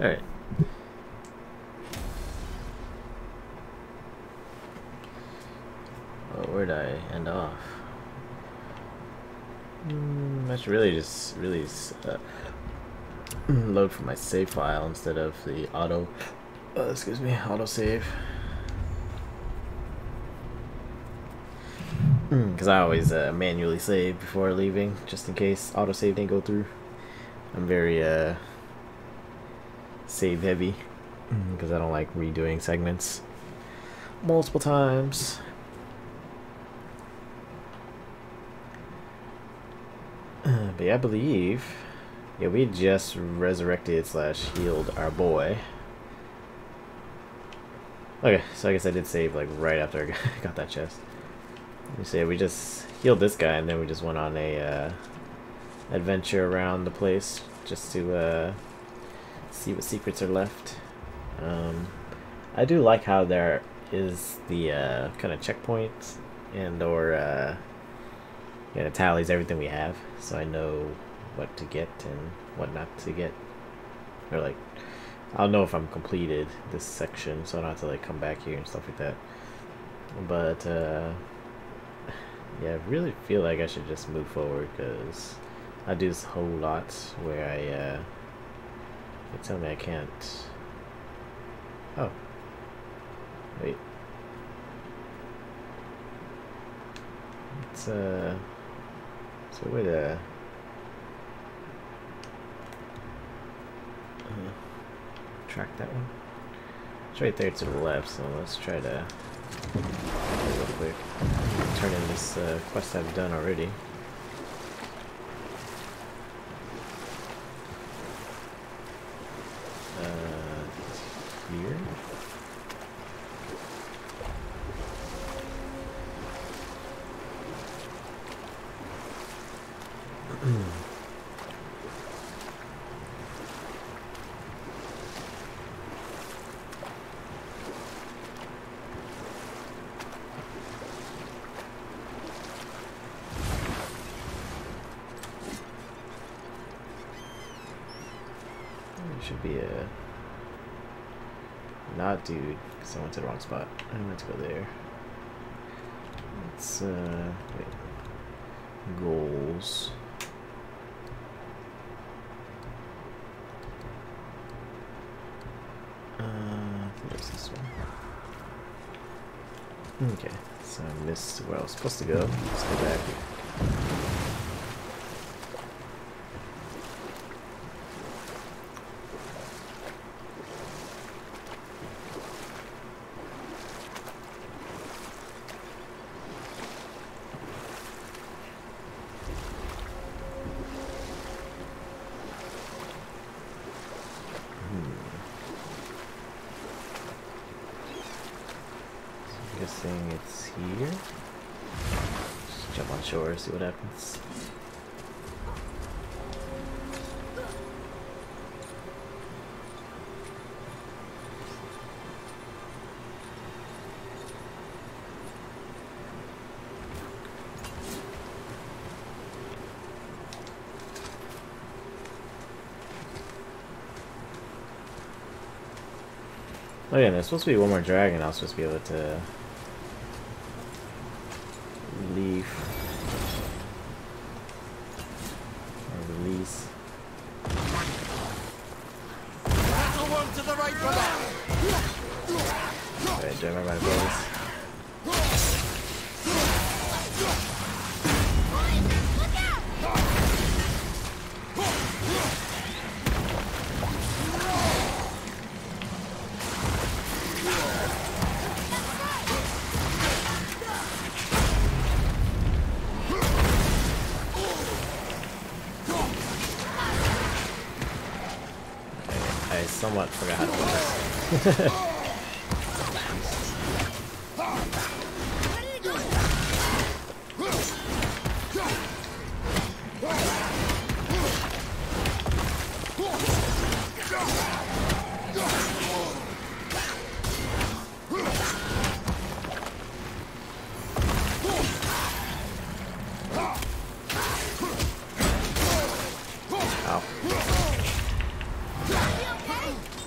Alright. Oh, where did I end off? I should really just load from my save file instead of the auto save. Because I always manually save before leaving, just in case autosave didn't go through. I'm very save heavy, because I don't like redoing segments multiple times. But yeah, I believe, yeah, we just resurrected / healed our boy. Okay, so I guess I did save like right after I got that chest. You see, we just healed this guy, and then we just went on a adventure around the place just to see what secrets are left. I do like how there is the kind of checkpoints and or yeah, it tallies everything we have, so I know what to get and what not to get. Or like, I'll know if I'm completed this section, so I don't have to like come back here and stuff like that. But yeah, I really feel like I should just move forward, because I do this whole lot where they tell me I can't. Oh, wait. It's so where the track that one? It's right there to the left, so let's try to real quick turn in this quest I've done already. Here. Should be a not dude, because I went to the wrong spot. I meant to go there. It's wait. Goals. I think there's this one. Okay, so I missed where I was supposed to go. Let's go back. Guessing it's here. Just jump on shore, see what happens. Oh yeah, there's supposed to be one more dragon I was supposed to be able to leave or release. Alright, do I remember my abilities? I somewhat forgot how to do this. Ow.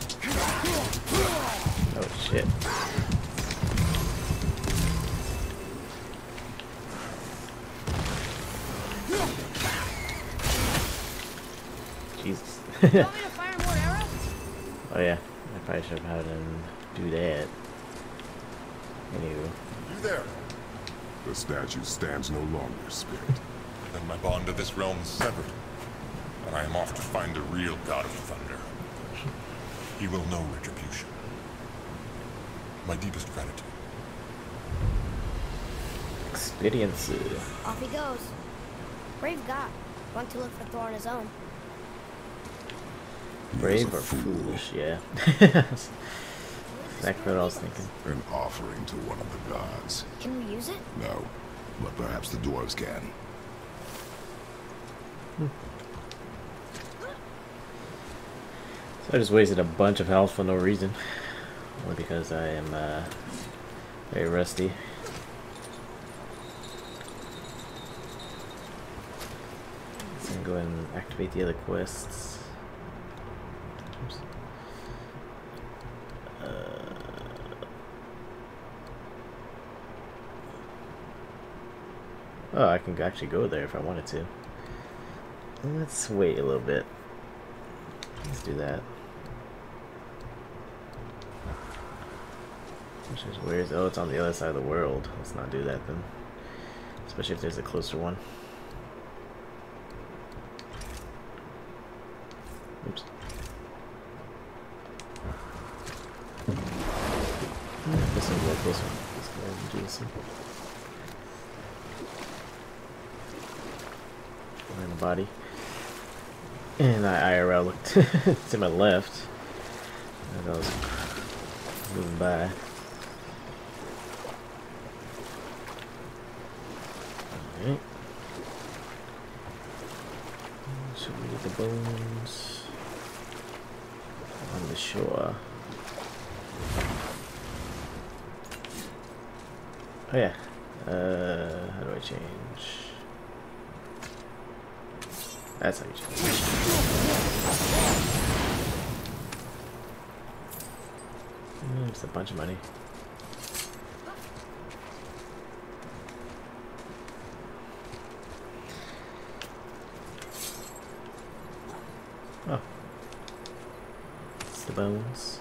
You want me to fire more arrows? Oh yeah, I probably should have had him do that. Anywho. You there? The statue stands no longer, Spirit. Then my bond to this realm is severed, and I am off to find the real God of Thunder. He will know retribution. My deepest gratitude. Experience. Off he goes. Brave guy. Want to look for Thor on his own. Brave or foolish, yeah. Exactly what I was thinking. An offering to one of the gods. Can we use it? No, but perhaps the dwarves can. So I just wasted a bunch of health for no reason. Only because I am very rusty. So I'm going to go ahead and activate the other quests. Oops. Oh, I can actually go there if I wanted to. Let's wait a little bit. Let's do that. Where is? Oh, it's on the other side of the world. Let's not do that then. Especially if there's a closer one. Oops. This one's a little closer. Let's go ahead and do this one. In the body. And I IRL looked to my left as I was moving by. Alright. So we get the bones on the shore. Oh yeah. How do I change? That's how you change it. It's a bunch of money. Oh. It's the bones.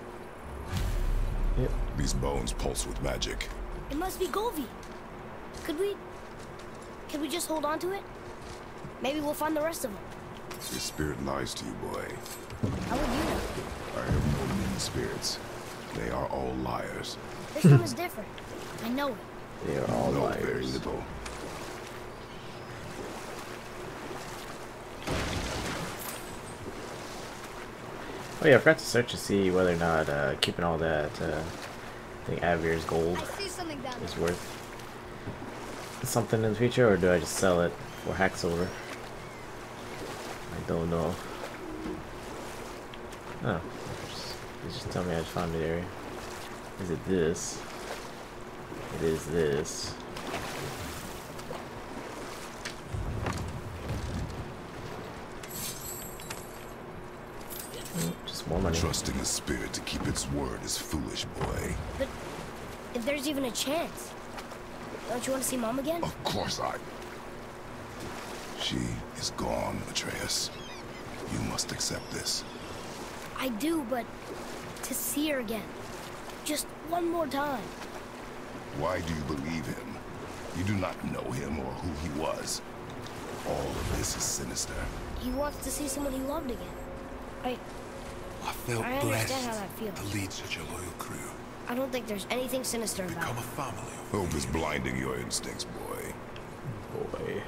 Yep. These bones pulse with magic. It must be Golvi. Could we just hold on to it? Maybe we'll find the rest of them. Your spirit lies to you, boy. How would you know? I have known many spirits. They are all liars. This one is different. I know it. They are all Know very liars. little. Oh yeah, I forgot to search to see whether or not keeping all that I think Avir's gold I see something down is there. worth something in the future, or do I just sell it for Hacksilver? I don't know. Oh, just tell me I found the area. Is it this? It is this. Oh, just more money. Trusting a spirit to keep its word is foolish, boy. But if there's even a chance, don't you want to see Mom again? Of course I... She is gone, Atreus. You must accept this. I do, but to see her again, just one more time. Why do you believe him? You do not know him or who he was. All of this is sinister. He wants to see someone he loved again. I felt I understand blessed how that feels. to lead such a loyal crew. I don't think there's anything sinister about Become it. a family. Hope is blinding your instincts, boy. Boy.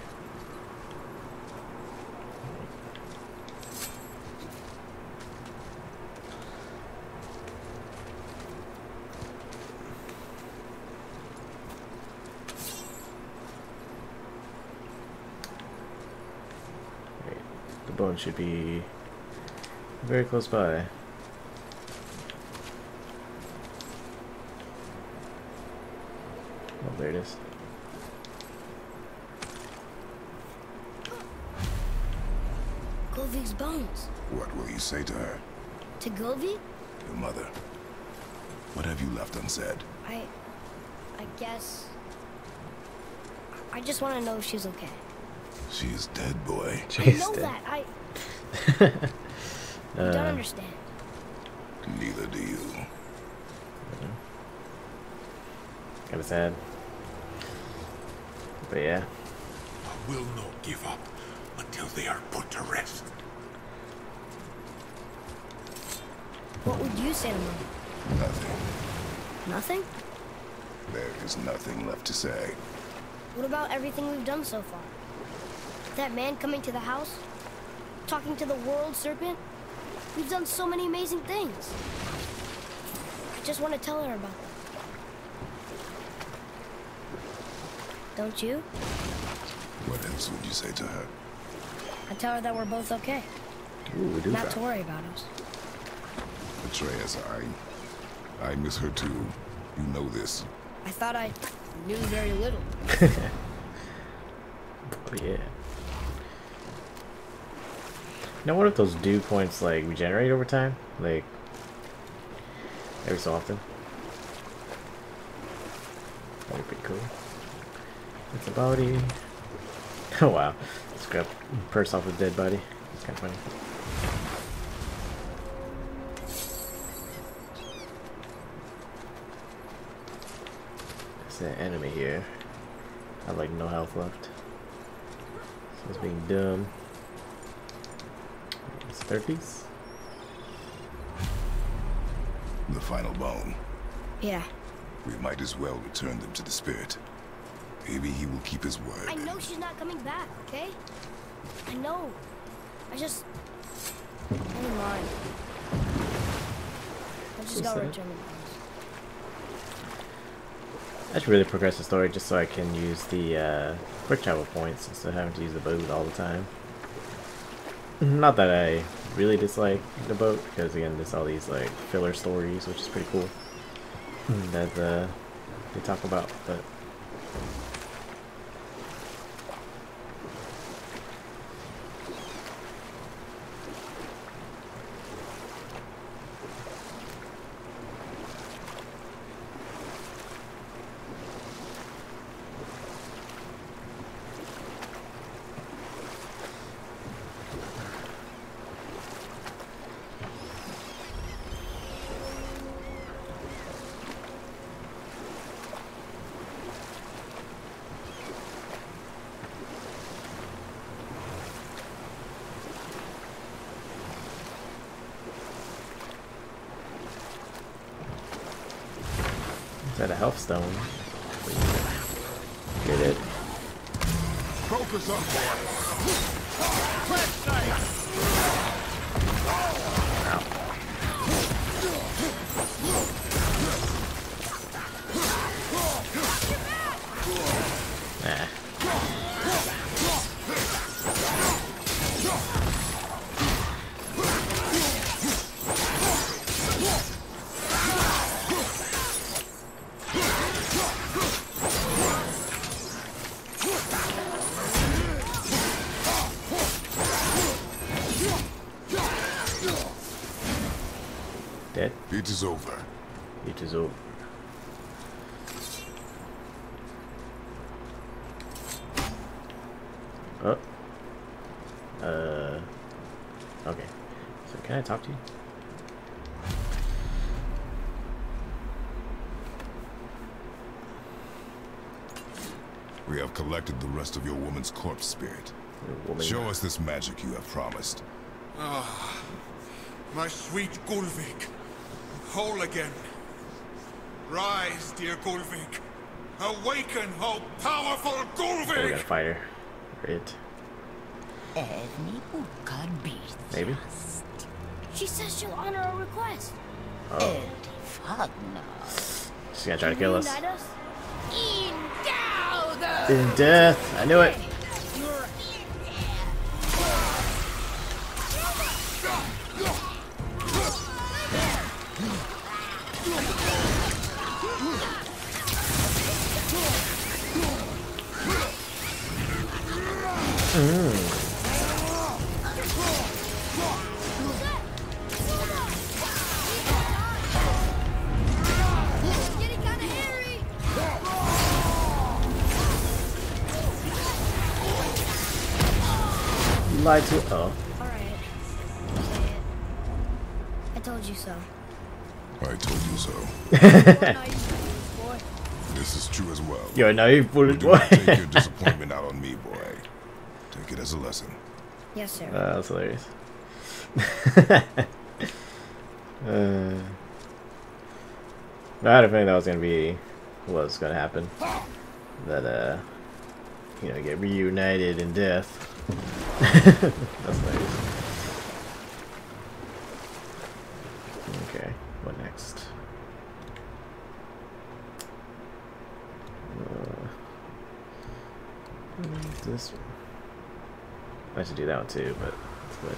Right. The bone should be very close by. Oh, there it is. Golvi's bones. What will you say to her? To Golvi? Your mother. What have you left unsaid? I guess... I just want to know if she's okay. She is dead, boy. I know that. don't understand. Neither do you. Kinda sad. But yeah. I will not give up until they are put to rest. What would you say to Mom? Nothing. Nothing? There is nothing left to say. What about everything we've done so far? That man coming to the house? Talking to the world serpent? We've done so many amazing things. I just want to tell her about them. Don't you? What else would you say to her? I tell her that we're both okay. Ooh, do Not that. to worry about us. Atreus, I miss her too. You know this. I thought I knew very little. But yeah. Now, what if those dew points like regenerate over time? Like every so often? That'd be pretty cool. It's a body. Oh wow. Scrap purse off a dead body. It's kinda funny. There's an enemy here. I have like no health left. So it's being dumb. It's third piece. The final bone. Yeah. We might as well return them to the spirit. Maybe he will keep his word. I know she's not coming back, okay? I know. I just... Never mind. I just gotta return the bones. I should really progress the story just so I can use the quick travel points instead of having to use the boat all the time. Not that I really dislike the boat, because again, there's all these like filler stories, which is pretty cool that they talk about, but is that a health stone? Get it. Focus up, Nah. Dead? It is over. It is over. Oh. Okay. So can I talk to you? We have collected the rest of your woman's corpse spirit. Woman. Show us this magic you have promised. Ah, my sweet Gulvik, whole again. Rise, dear Gulvik. Awaken, oh powerful Oh, we Gulvik! gotta fight her. Great. Maybe? She says she'll honor our request. Oh. She's gonna try to kill us. Unite us? In death! I knew it! Getting kinda hairy. You lied to. Oh. Alright. Say it. you so. I told you so. Boy. This is true as well. You're a naive bullet Do boy. not take your disappointment out on me, boy. Take it as a lesson. Yes, sir. That's hilarious. I had a feeling that was gonna happen. That you know, get reunited in death. That's hilarious. Okay, what next? This. I should do that one too, but it's good.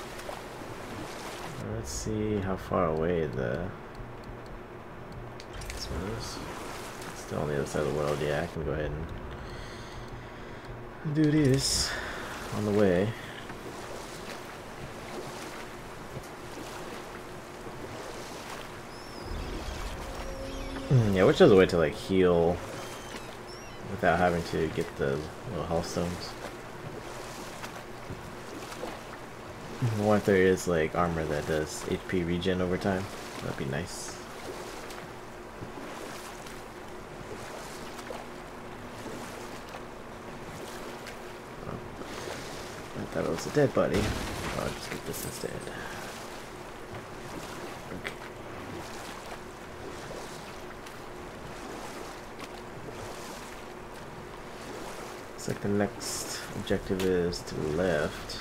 Let's see how far away this one is. Still on the other side of the world. Yeah, I can go ahead and do this on the way. Yeah, which is a way to like heal without having to get the little health stones. What if there is like armor that does HP regen over time? That'd be nice. Oh. I thought it was a dead body. I'll just get this instead. Okay. Looks like the next objective is to the left.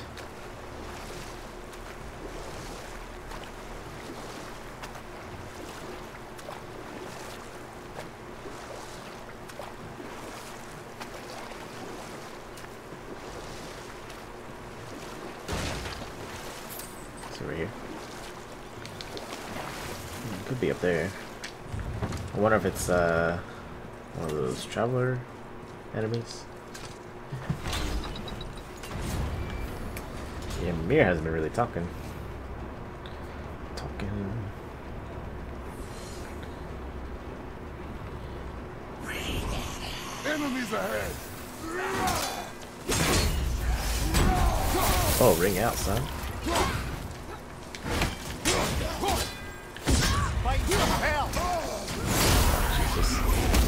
Over here. Could be up there. I wonder if it's one of those traveler enemies. Yeah, Mir hasn't been really talking. Enemies ahead. Oh, ring out, son. Jesus.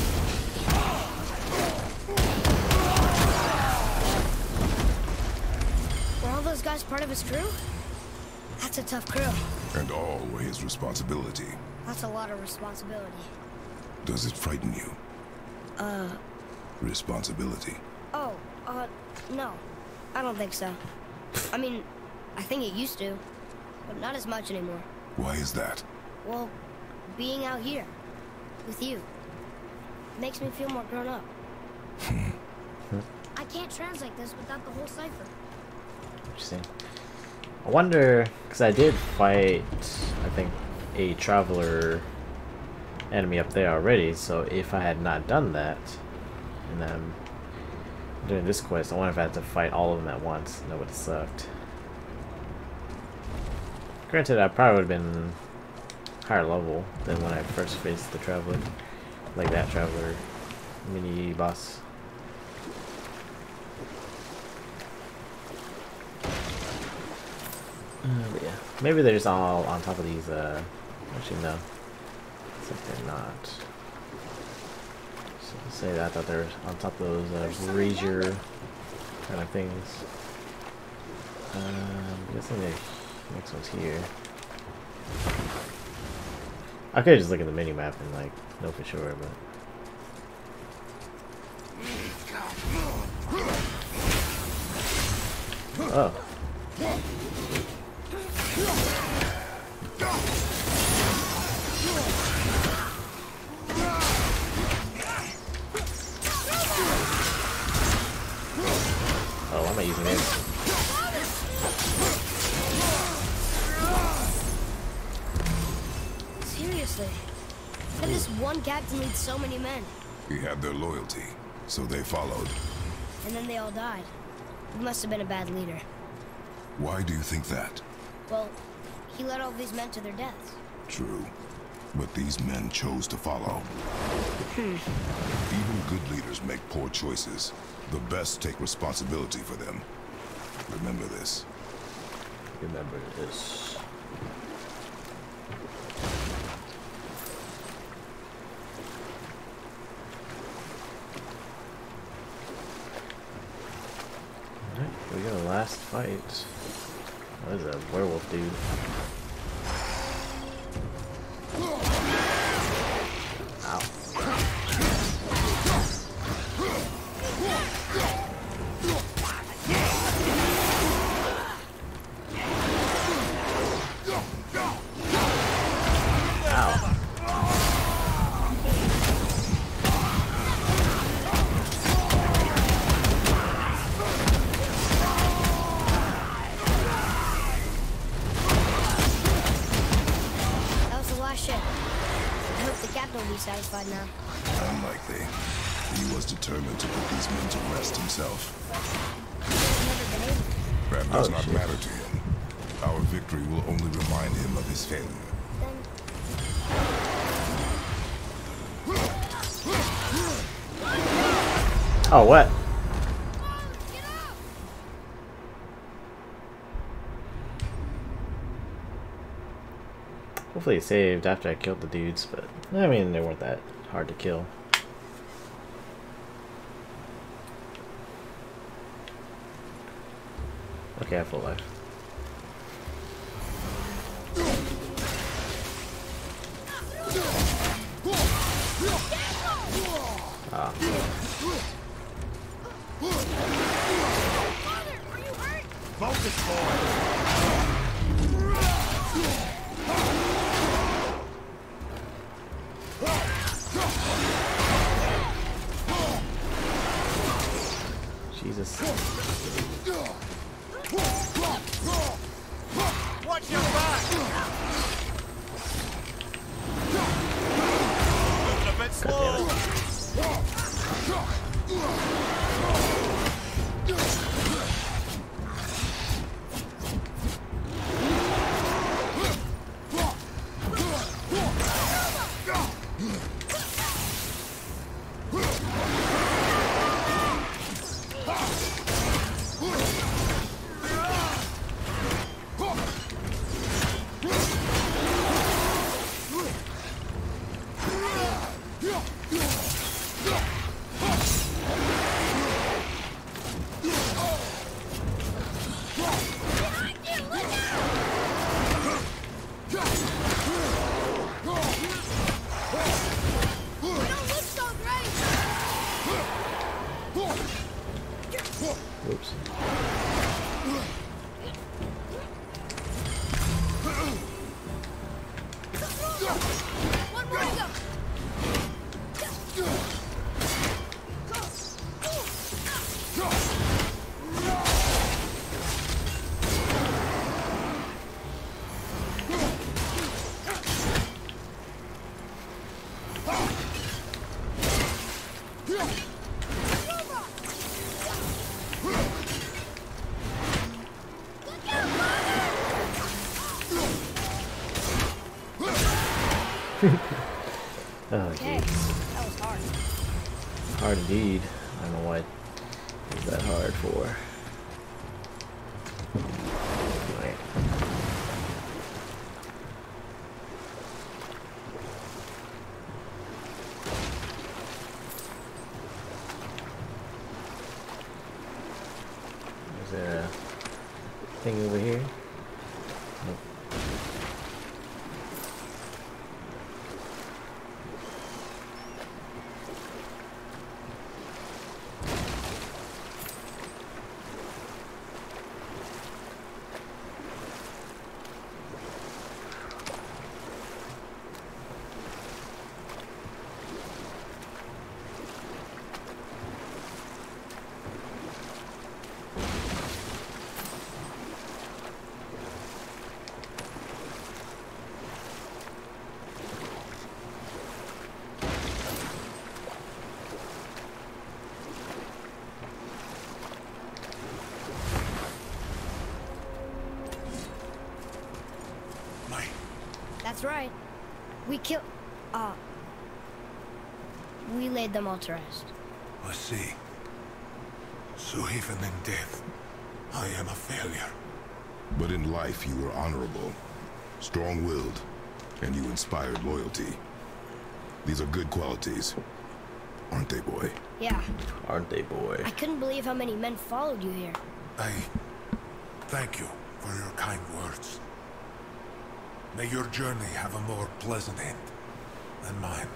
Were all those guys part of his crew? That's a tough crew. And all were his responsibility. That's a lot of responsibility. Does it frighten you? Responsibility. Oh, no. I don't think so. I mean, I think it used to, but not as much anymore. Why is that? Well, being out here, with you, makes me feel more grown up. I can't translate this without the whole cipher. Interesting. I wonder, because I did fight, I think, a traveler enemy up there already, so if I had not done that, and then doing this quest, I wonder if I had to fight all of them at once. That would have sucked. Granted, I probably would have been higher level than when I first faced the traveler, like that traveler mini boss. But yeah, maybe they're just all on top of these. Actually, no, it's like they're not. So to say that, I thought they were on top of those brazier kind of things. I'm guessing the next one's here. I could just look at the mini map and like know for sure, but. Oh. Oh, why am I using this? Seriously, how did this one captain lead so many men? He had their loyalty, so they followed. And then they all died. He must have been a bad leader. Why do you think that? Well, he led all these men to their deaths. True. But these men chose to follow. Even good leaders make poor choices. The best take responsibility for them. Remember this. Remember this. we got a last fight. That is a werewolf dude. Ow. Satisfied now. Unlikely. He was determined to put these men to rest himself. That does not matter to him. Our victory will only remind him of his failure. Oh, what? Hopefully he saved after I killed the dudes, but I mean, they weren't that hard to kill. Okay, I have full life. Ah. Focus, boy! Jesus. Watch your back! Moving a bit slow! Oops. One more to go. Oh, Okay, geez. that was hard. Hard indeed. I don't know why it was that hard for. Right. Is there a thing over here? Nope. That's right. We killed... we laid them all to rest. I see. So even in death, I am a failure. But in life you were honorable, strong-willed, and you inspired loyalty. These are good qualities, aren't they, boy? Yeah. Aren't they, boy? I couldn't believe how many men followed you here. I thank you for your kind words. May your journey have a more pleasant end than mine.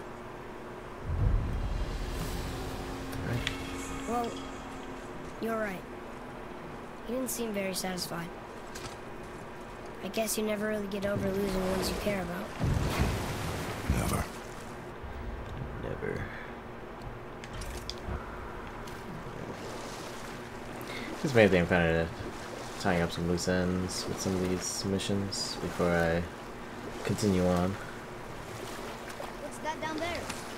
Well, you're right. You didn't seem very satisfied. I guess you never really get over losing ones you care about. Never. Never. Just maybe I'm kind of tying up some loose ends with some of these missions before I continue on. What's that down there?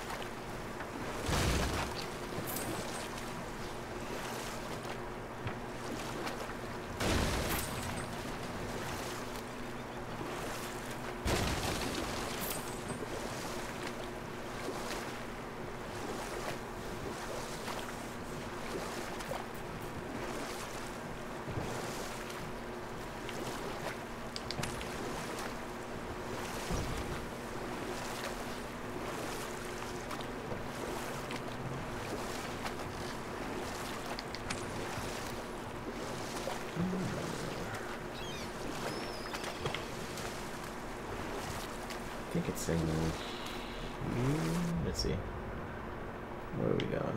I think it's in here. Let's see. Where are we going?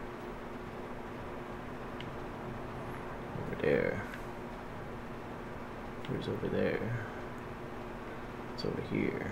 Over there. Where's over there? It's over here.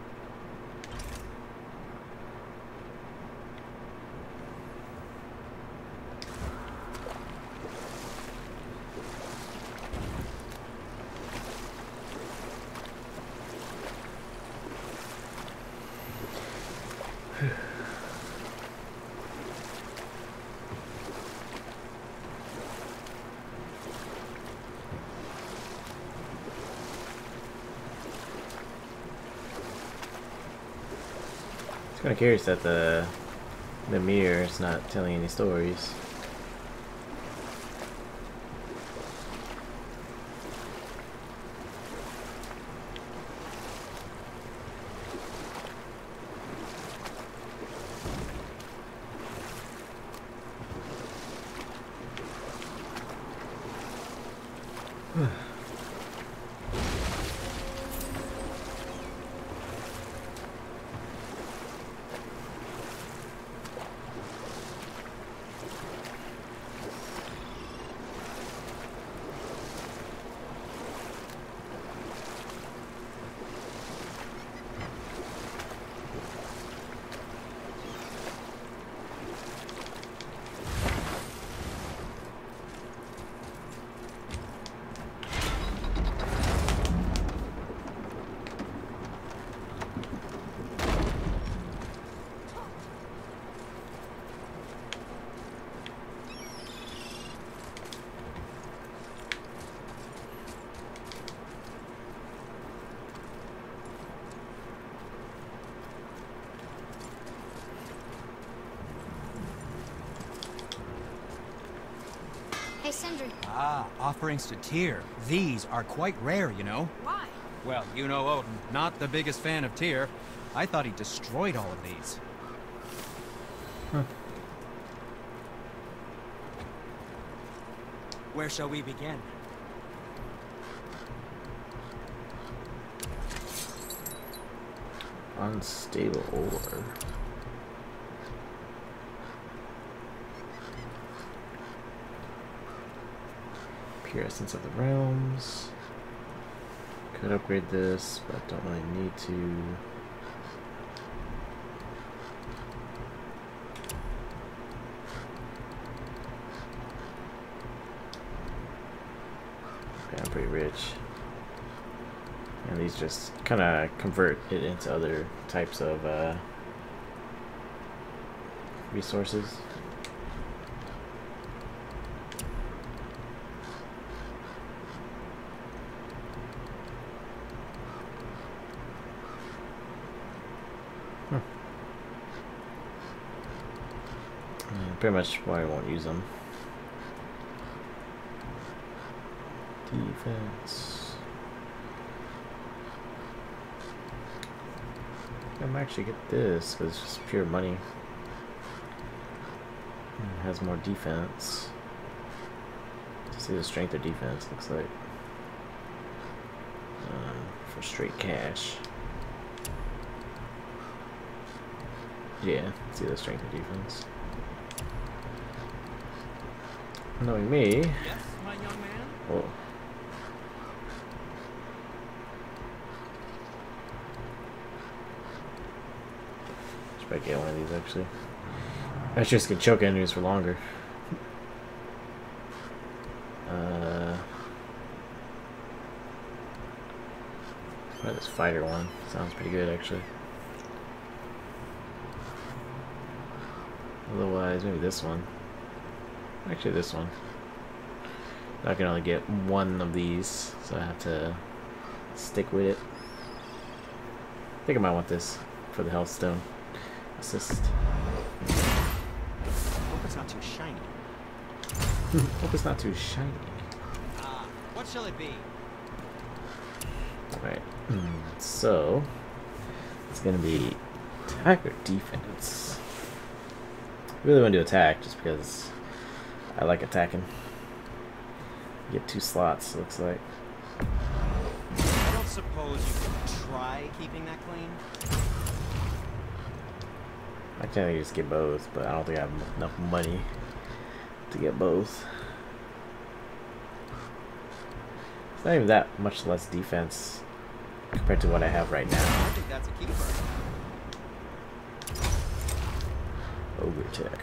Kind of curious that the mirror is not telling any stories. Hey, Sindri. Ah, offerings to Tyr. These are quite rare, you know. Why? Well, you know Odin, not the biggest fan of Tyr. I thought he destroyed all of these. Where shall we begin? Unstable ore. Pure essence of the realms. Could upgrade this, but don't really need to. Okay, I'm pretty rich. And these just kind of convert it into other types of resources. Pretty much why I won't use them. Defense. I might actually get this because it's just pure money. And it has more defense. See the strength or defense, looks like. For straight cash. Yeah, see the strength or defense. Knowing me. Yes, my young man? Oh. Should probably get one of these actually. I just can choke enemies for longer. Try this fighter one. Sounds pretty good actually. Otherwise, maybe this one. Actually, this one. I can only get one of these, so I have to stick with it. I think I might want this for the health stone. Assist. Hope it's not too shiny. Hope it's not too shiny. Ah, what shall it be? Alright, so it's gonna be attack or defense. I really want to do attack just because I like attacking. Get 2 slots, looks like. I don't suppose you could try keeping that clean? I can't just get both, but I don't think I have enough money to get both. It's not even that much less defense compared to what I have right now. I think that's a keeper. Ogre tech.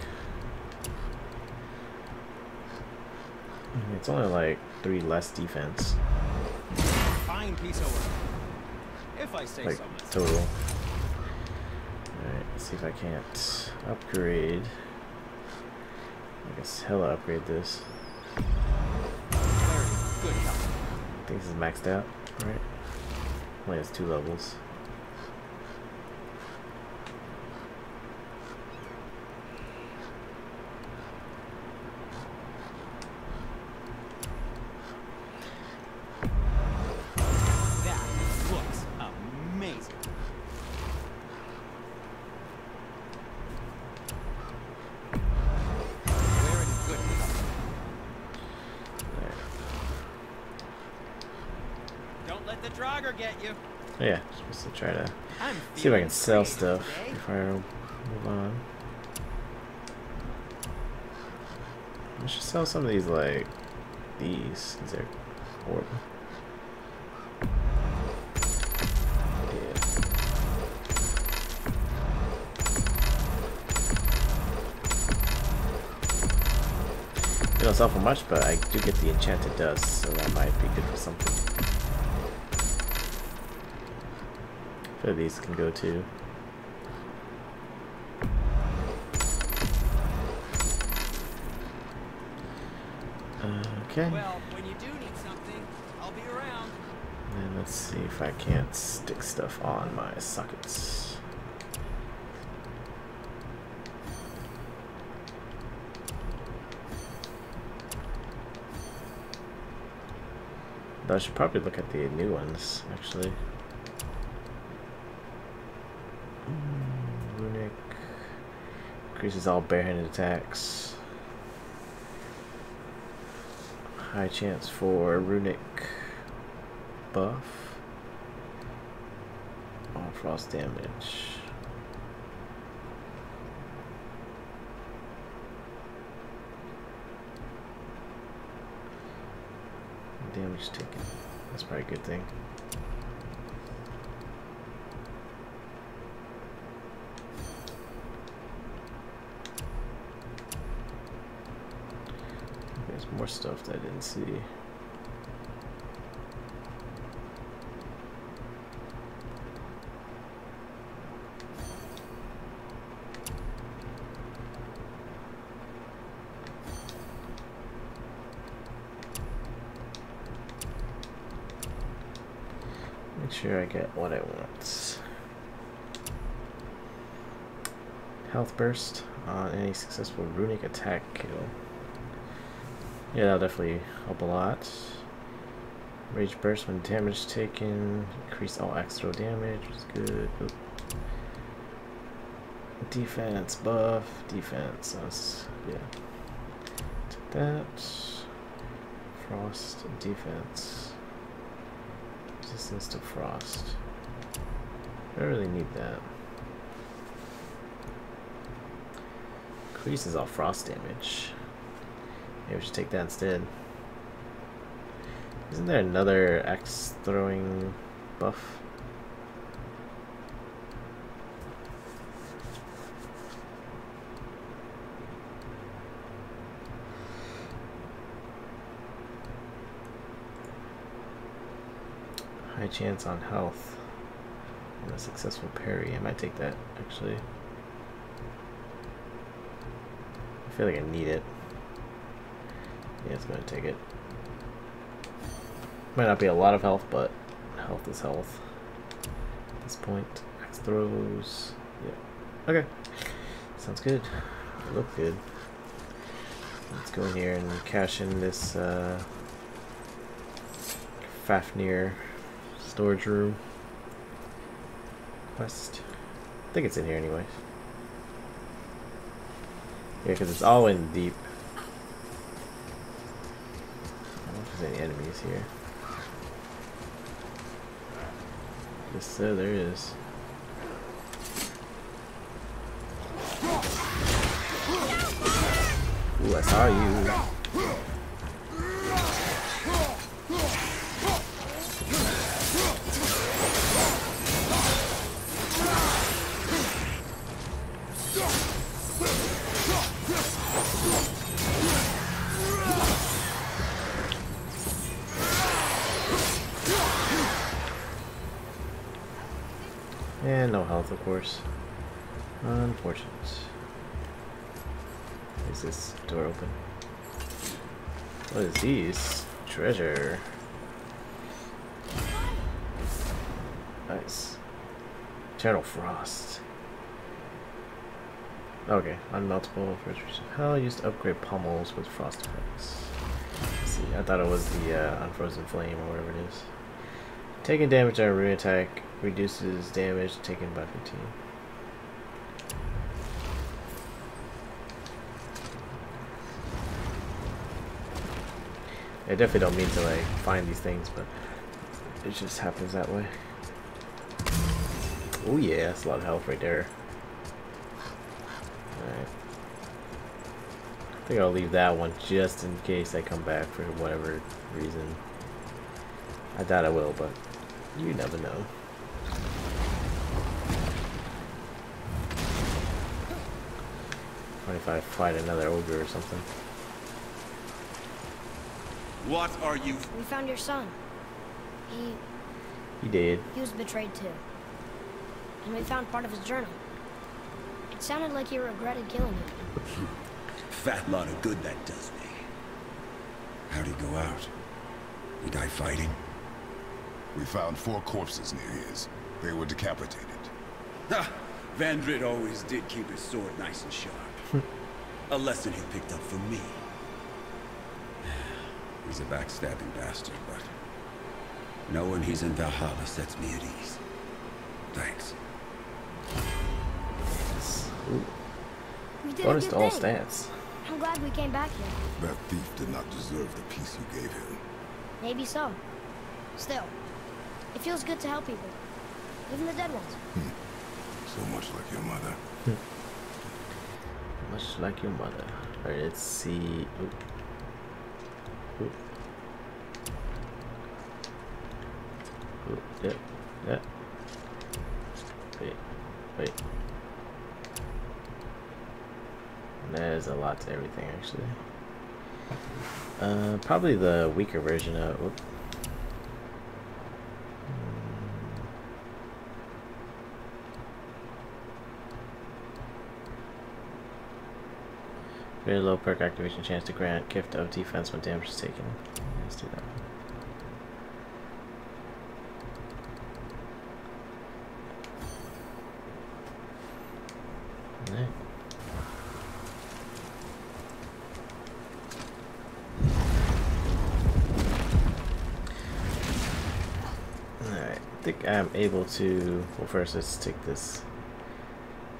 It's only like 3 less defense. Fine piece of work. If I say Like so myself. total. Alright, let's see if I can't upgrade. I guess hella upgrade this. Clarity, good help. I think this is maxed out, right? Only has 2 levels. That looks amazing. Very good help. Alright. Don't let the Draugr get you. Yeah, just to try to I'm see if I can feeling sell creative stuff today. before I move on. I should sell some of these, like these. These are horrible. Yeah. They don't sell for much, but I do get the enchanted dust, so that might be good for something. I feel these can go too. Okay. Well, when you do need something, I'll be around. And let's see if I can't stick stuff on my sockets. Though I should probably look at the new ones, actually. Runic increases all barehanded attacks. High chance for runic buff. All frost damage. Damage taken. That's probably a good thing. There's more stuff that I didn't see. Make sure I get what I want. Health burst on any successful runic attack kill. Yeah, that'll definitely help a lot. Rage burst when damage taken. Increase all extra damage, which is good. Oop. Defense buff. Defense. That's, yeah. Take that. Frost defense. Resistance to frost. I don't really need that. Increases all frost damage. Maybe we should take that instead. Isn't there another axe throwing buff? High chance on health and a successful parry. I might take that actually. I feel like I need it. Yeah, it's gonna take it. Might not be a lot of health, but health is health. At this point, axe throws. Yeah. Okay. Sounds good. It looks good. Let's go in here and cash in this Fafnir storage room quest. I think it's in here anyways. Yeah, because it's all in deep. I don't know if there's any enemies here. Yes, so there is. Ooh, I saw you. And no health, of course. Unfortunate. Is this door open? What is these? Treasure. Nice. Eternal Frost. Okay, unmeltable first region. Hell used to upgrade pommels with frost effects. Let's see, I thought it was the unfrozen flame or whatever it is. Taking damage on a ruin attack reduces damage taken by 15. I definitely don't mean to like find these things, but it just happens that way. Oh yeah, that's a lot of health right there. Alright. I think I'll leave that one just in case I come back for whatever reason. I doubt I will, but you never know. What if I fight another ogre or something? What are you? We found your son. He did. He was betrayed too. And we found part of his journal. It sounded like he regretted killing you. Fat lot of good that does me. How'd he go out? He died fighting? We found 4 corpses near his. They were decapitated. Ha! Vandrid always did keep his sword nice and sharp. A lesson he picked up from me. He's a backstabbing bastard, but knowing he's in Valhalla sets me at ease. Thanks. Ooh. We did Bonus a to good all thing. stats. I'm glad we came back here. That thief did not deserve the peace you gave him. Maybe so. Still, it feels good to help people. Even the dead ones. So much like your mother. Much like your mother. Alright, let's see. Ooh. Ooh. Ooh. Yeah. Yeah. Wait. There's a lot to everything, actually. Probably the weaker version of. Whoop. Very low perk activation chance to grant gift of defense when damage is taken. Let's do that. Alright. Alright, I think I'm able to. Well, first let's take this.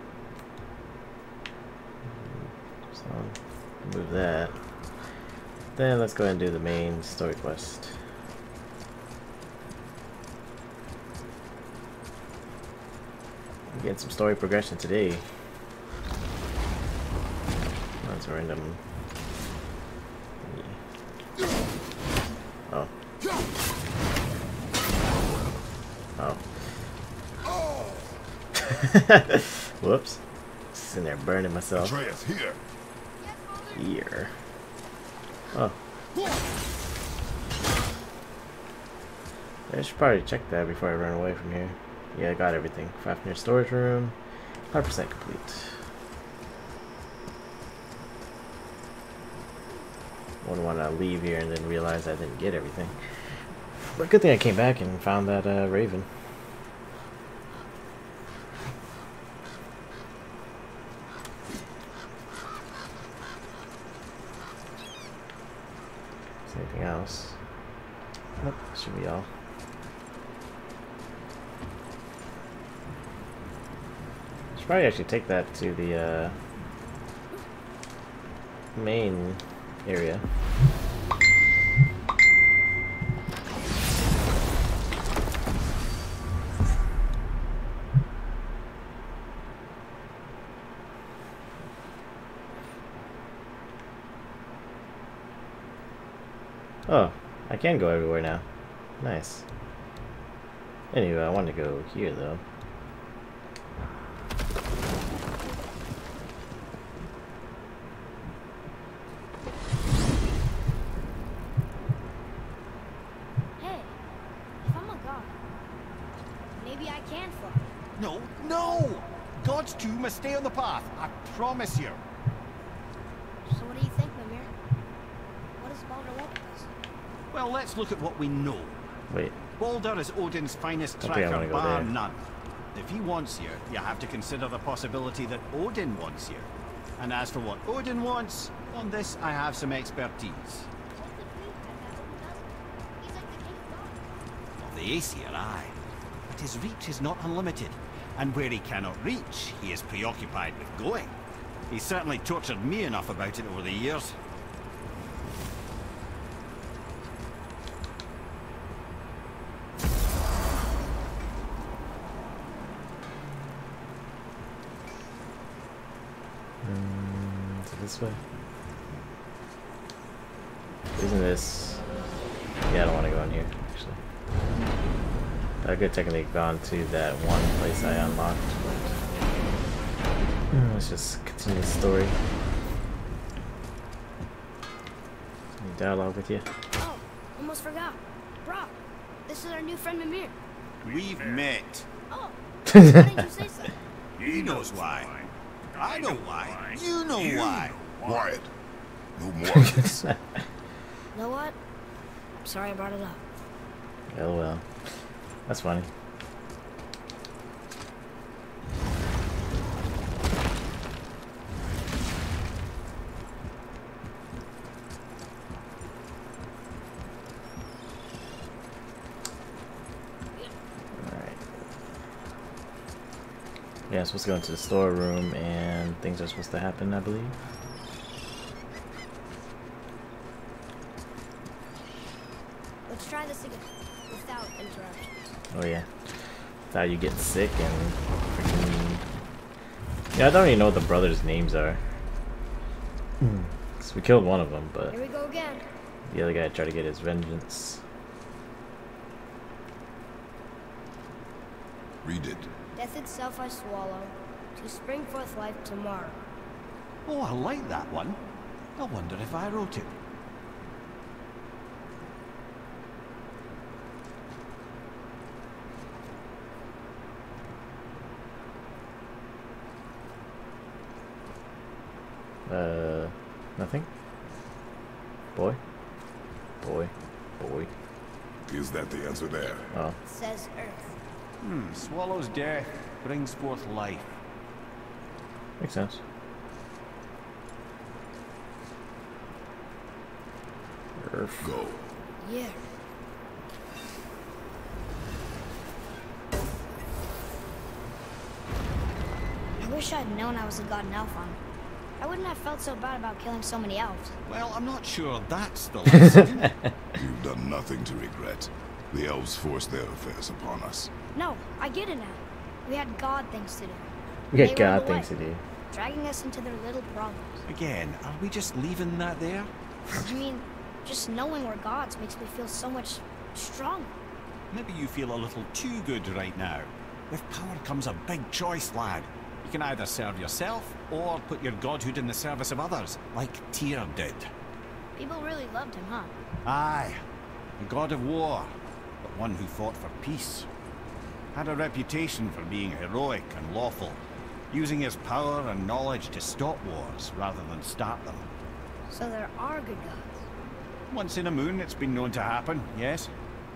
Move that. Then let's go ahead and do the main story quest. We're getting some story progression today. That's random. Oh. Oh. Whoops. Just in there burning myself. Atreus, here. Here. Oh. I should probably check that before I run away from here. Yeah, I got everything. Fafnir storage room. 100% complete. Wouldn't want to leave here and then realize I didn't get everything. But good thing I came back and found that raven. Is there anything else? Nope, should be all. Should probably actually take that to the main area. Oh, I can go everywhere now. Nice. Anyway, I want to go here though. Hey, if I'm a god, maybe I can fly. No, no! Gods too must stay on the path, I promise you. So what do you think, Mimir? What does Baldur want with us? Well, let's look at what we know. Wait. Baldur is Odin's finest Okay, I tracker, wanna go bar there. none. If he wants you, you have to consider the possibility that Odin wants you. And as for what Odin wants, on this I have some expertise. He's like the king of gods. Of the Aesir, aye. But his reach is not unlimited. And where he cannot reach, he is preoccupied with going. He's certainly tortured me enough about it over the years. So this way. Isn't this? Yeah, I don't want to go in here. Actually, I could technically gone to that one place I unlocked. But let's just continue the story. Any dialogue with you? Oh, almost forgot. Brock, this is our new friend Mimir. We've met. Oh, why didn't you say so? He knows why. I know why. You know why. Quiet. No more of this. You know what? I'm sorry I brought it up. Oh well. That's funny. Alright. Yeah, I'm supposed to go into the storeroom and things are supposed to happen, I believe. Let's try this again, without interruptions. Oh yeah. Without you getting sick and freaking... Yeah, I don't even know what the brothers' names are. So we killed one of them, but Here we go again. the other guy tried to get his vengeance. Read it. Death itself I swallow, to spring forth life tomorrow. Oh, I like that one. I wonder if I wrote it. Nothing? Boy? Boy. Boy. Is that the answer there? Oh. It says Earth. Swallows death, brings forth life. Makes sense. Earth. Go. Yeah. I wish I'd known I was a god in Alfheim. I wouldn't have felt so bad about killing so many elves. Well, I'm not sure that's the lesson. You've done nothing to regret. The elves forced their affairs upon us. No, I get it now. We had God things to do. We They got were in God the things way, to do. dragging us into their little problems. Again, are we just leaving that there? I mean, just knowing we're gods makes me feel so much stronger. Maybe you feel a little too good right now. With power comes a big choice, lad. You can either serve yourself, or put your godhood in the service of others, like Tyr did. People really loved him, huh? Aye, a god of war, but one who fought for peace. Had a reputation for being heroic and lawful, using his power and knowledge to stop wars rather than start them. So there are good gods. Once in a moon, it's been known to happen, yes?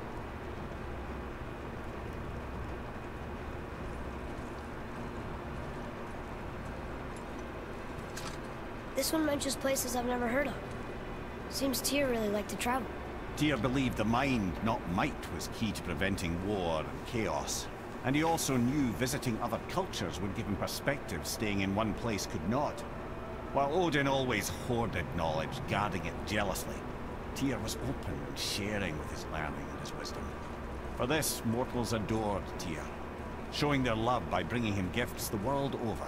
This one mentions places I've never heard of. Seems Tyr really liked to travel. Tyr believed the mind, not might, was key to preventing war and chaos. And he also knew visiting other cultures would give him perspective staying in one place could not. While Odin always hoarded knowledge, guarding it jealously, Tyr was open and sharing with his learning and his wisdom. For this, mortals adored Tyr, showing their love by bringing him gifts the world over.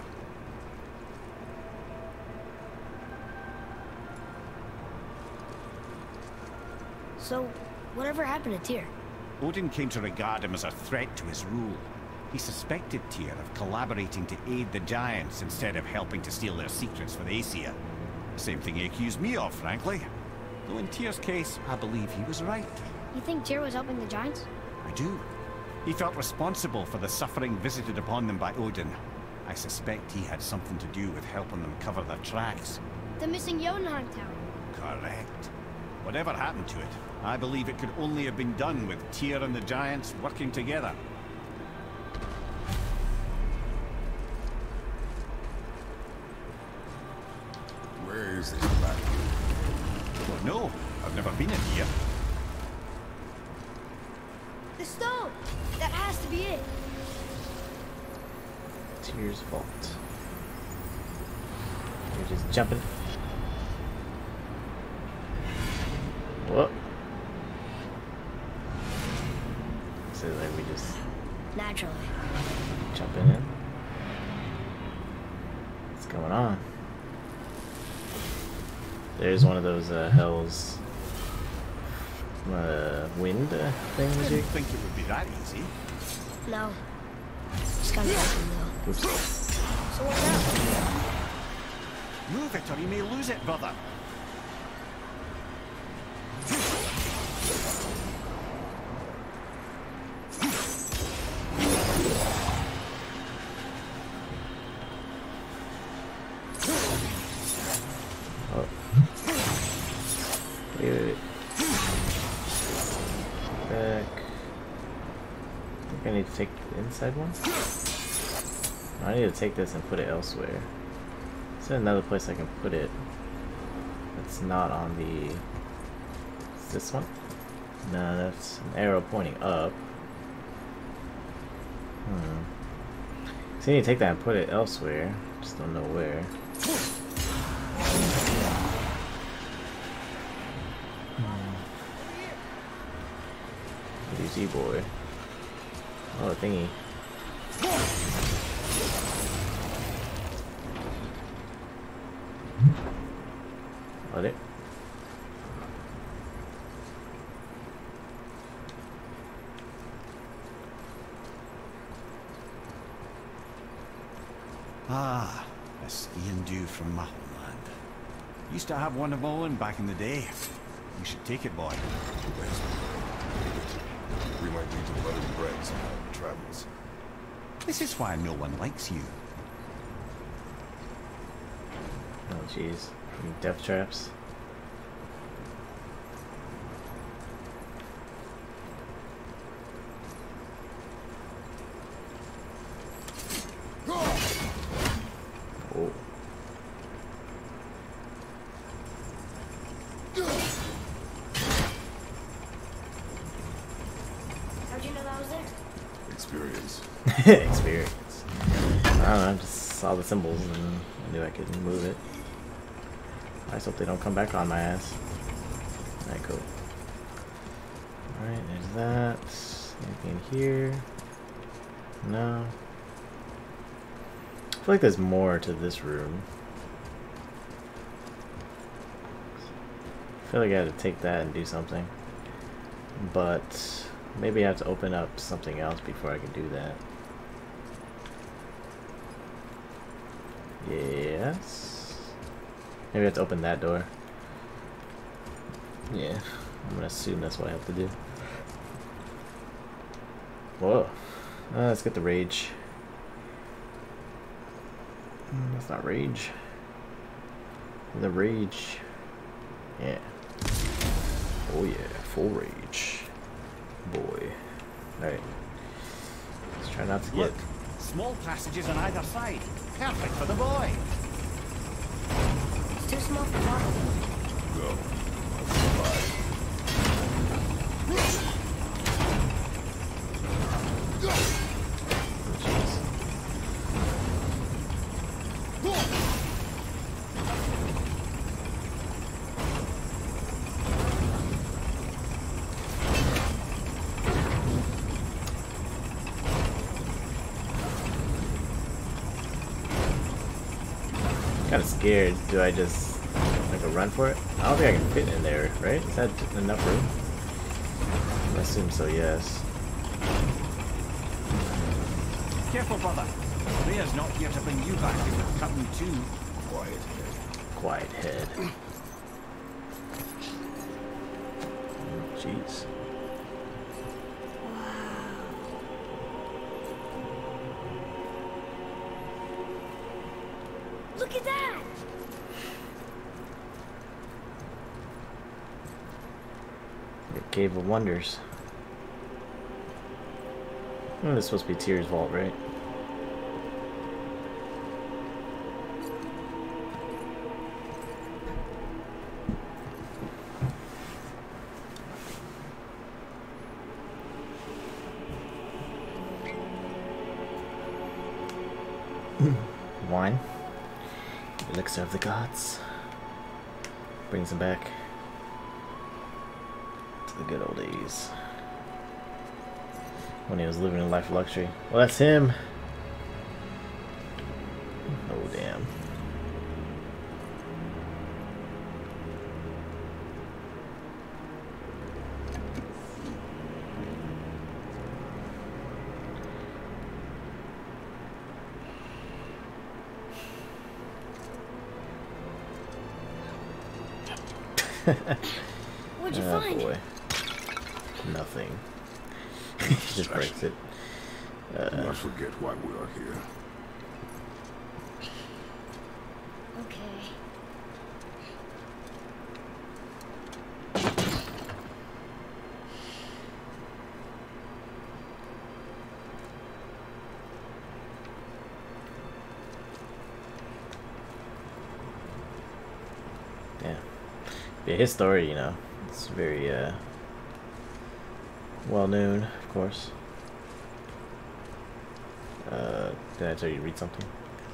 So, whatever happened to Tyr? Odin came to regard him as a threat to his rule. He suspected Tyr of collaborating to aid the Giants instead of helping to steal their secrets for the Aesir. The same thing he accused me of, frankly. Though in Tyr's case, I believe he was right. You think Tyr was helping the Giants? I do. He felt responsible for the suffering visited upon them by Odin. I suspect he had something to do with helping them cover their tracks. The missing Jotunheim tower. Correct. Whatever happened to it, I believe it could only have been done with Tyr and the Giants working together. Where is this back? Oh no, I've never been in here. The stone! That has to be it. Tyr's vault. You're just jumping. Whoa. So then we just Naturally. jumping in. What's going on? There's one of those Hell's wind I things. didn't think it would be that easy. No. It's kind of open though. Oops. So what now? Move it or you may lose it, brother. Oh. Wait. Back. I think I need to take the inside one. No, I need to take this and put it elsewhere. Is there another place I can put it that's not on the... Is this one? No, that's an arrow pointing up. So you need to take that and put it elsewhere. Just don't know where. Easy boy. Oh, a thingy. Got it. Ah, a skiing dew from my homeland. Used to have one of my own back in the day. You should take it, boy. Yes. We might need to butter the bread somehow in travels. This is why no one likes you. Oh jeez. Death traps. Oh. How'd you know that was there? Experience. Experience. I don't know, I just saw the symbols and I knew I could move it. I just hope they don't come back on my ass. Alright, cool. Alright, there's that. Anything in here? No. I feel like there's more to this room. I feel like I had to take that and do something. But maybe I have to open up something else before I can do that. Yes. Maybe I have to open that door. Yeah. I'm gonna assume that's what I have to do. Whoa. Let's get the rage. That's not rage. The rage. Yeah. Oh yeah, full rage. Boy. Alright. Let's try not to get... Look, small passages on either side. Perfect for the boy. It's too small for Papa. Go. Kind of scared. Do I just like a run for it? I don't think I can fit in there, right? Is that enough room? I assume so, yes. Careful, brother. Rhea's not here to bring you back if you're cutting too. Quiet head. Quiet head. Jeez. Look at that! The Cave of Wonders. This is supposed to be Tyr's vault, right? Wine. Elixir of the gods. Brings him back to the good old days when he was living a life of luxury. Well, that's him. Oh, damn. What'd you find? Boy. Nothing. He just breaks it. You must forget why we are here. Okay. Yeah, his story, you know, it's very well known, of course. Did I tell you to read something?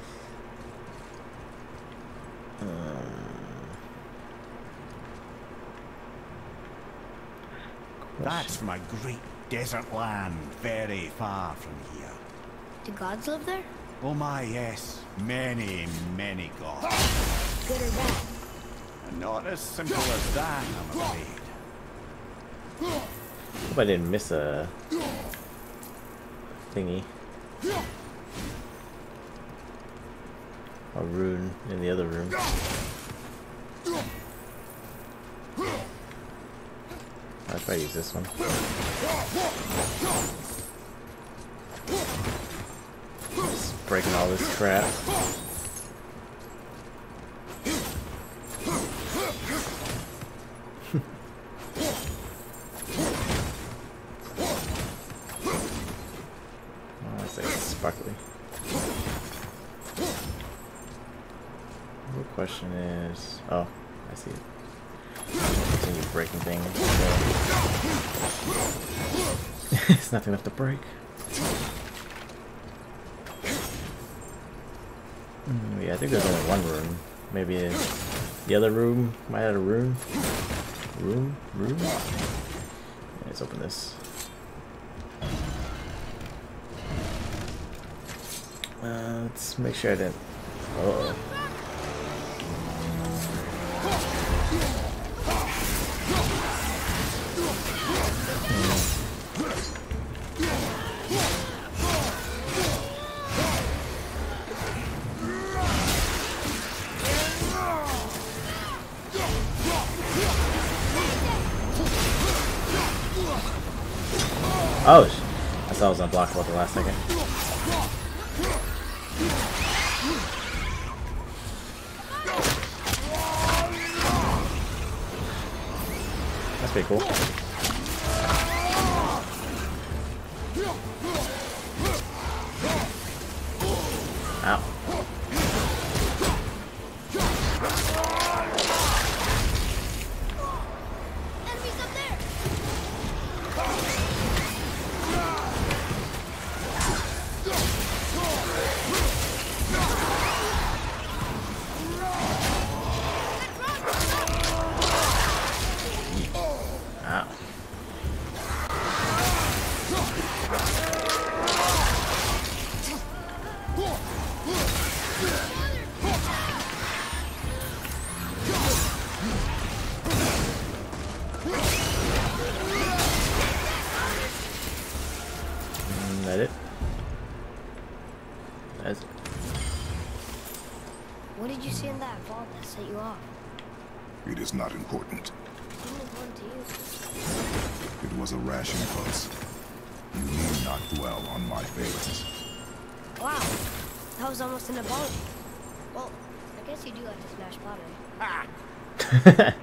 That's from a great desert land, very far from here. Do gods live there? Oh my, yes. Many, many gods. Good or bad? Not as simple as that, I'm afraid. Hope I didn't miss a thingy. A rune in the other room. I'll try to use this one. Just breaking all this crap. Sparkly. The question is, oh, I see it. Continue breaking things. There's nothing left to break. Yeah, I think there's only one room. Maybe The other room. Am I at a room? Room? Yeah, let's open this. Let's make sure I didn't. Uh-oh. Oh, I thought it was unblockable at the last second. That's pretty cool. Ow. Enemies up there! Ow. That it? That's it. What did you see in that vault that set you off? It is not important. It seemed important to you. It was a rash impulse. You need not dwell on my failings. Wow, that was almost an apology. Well, I guess you do like to smash pottery.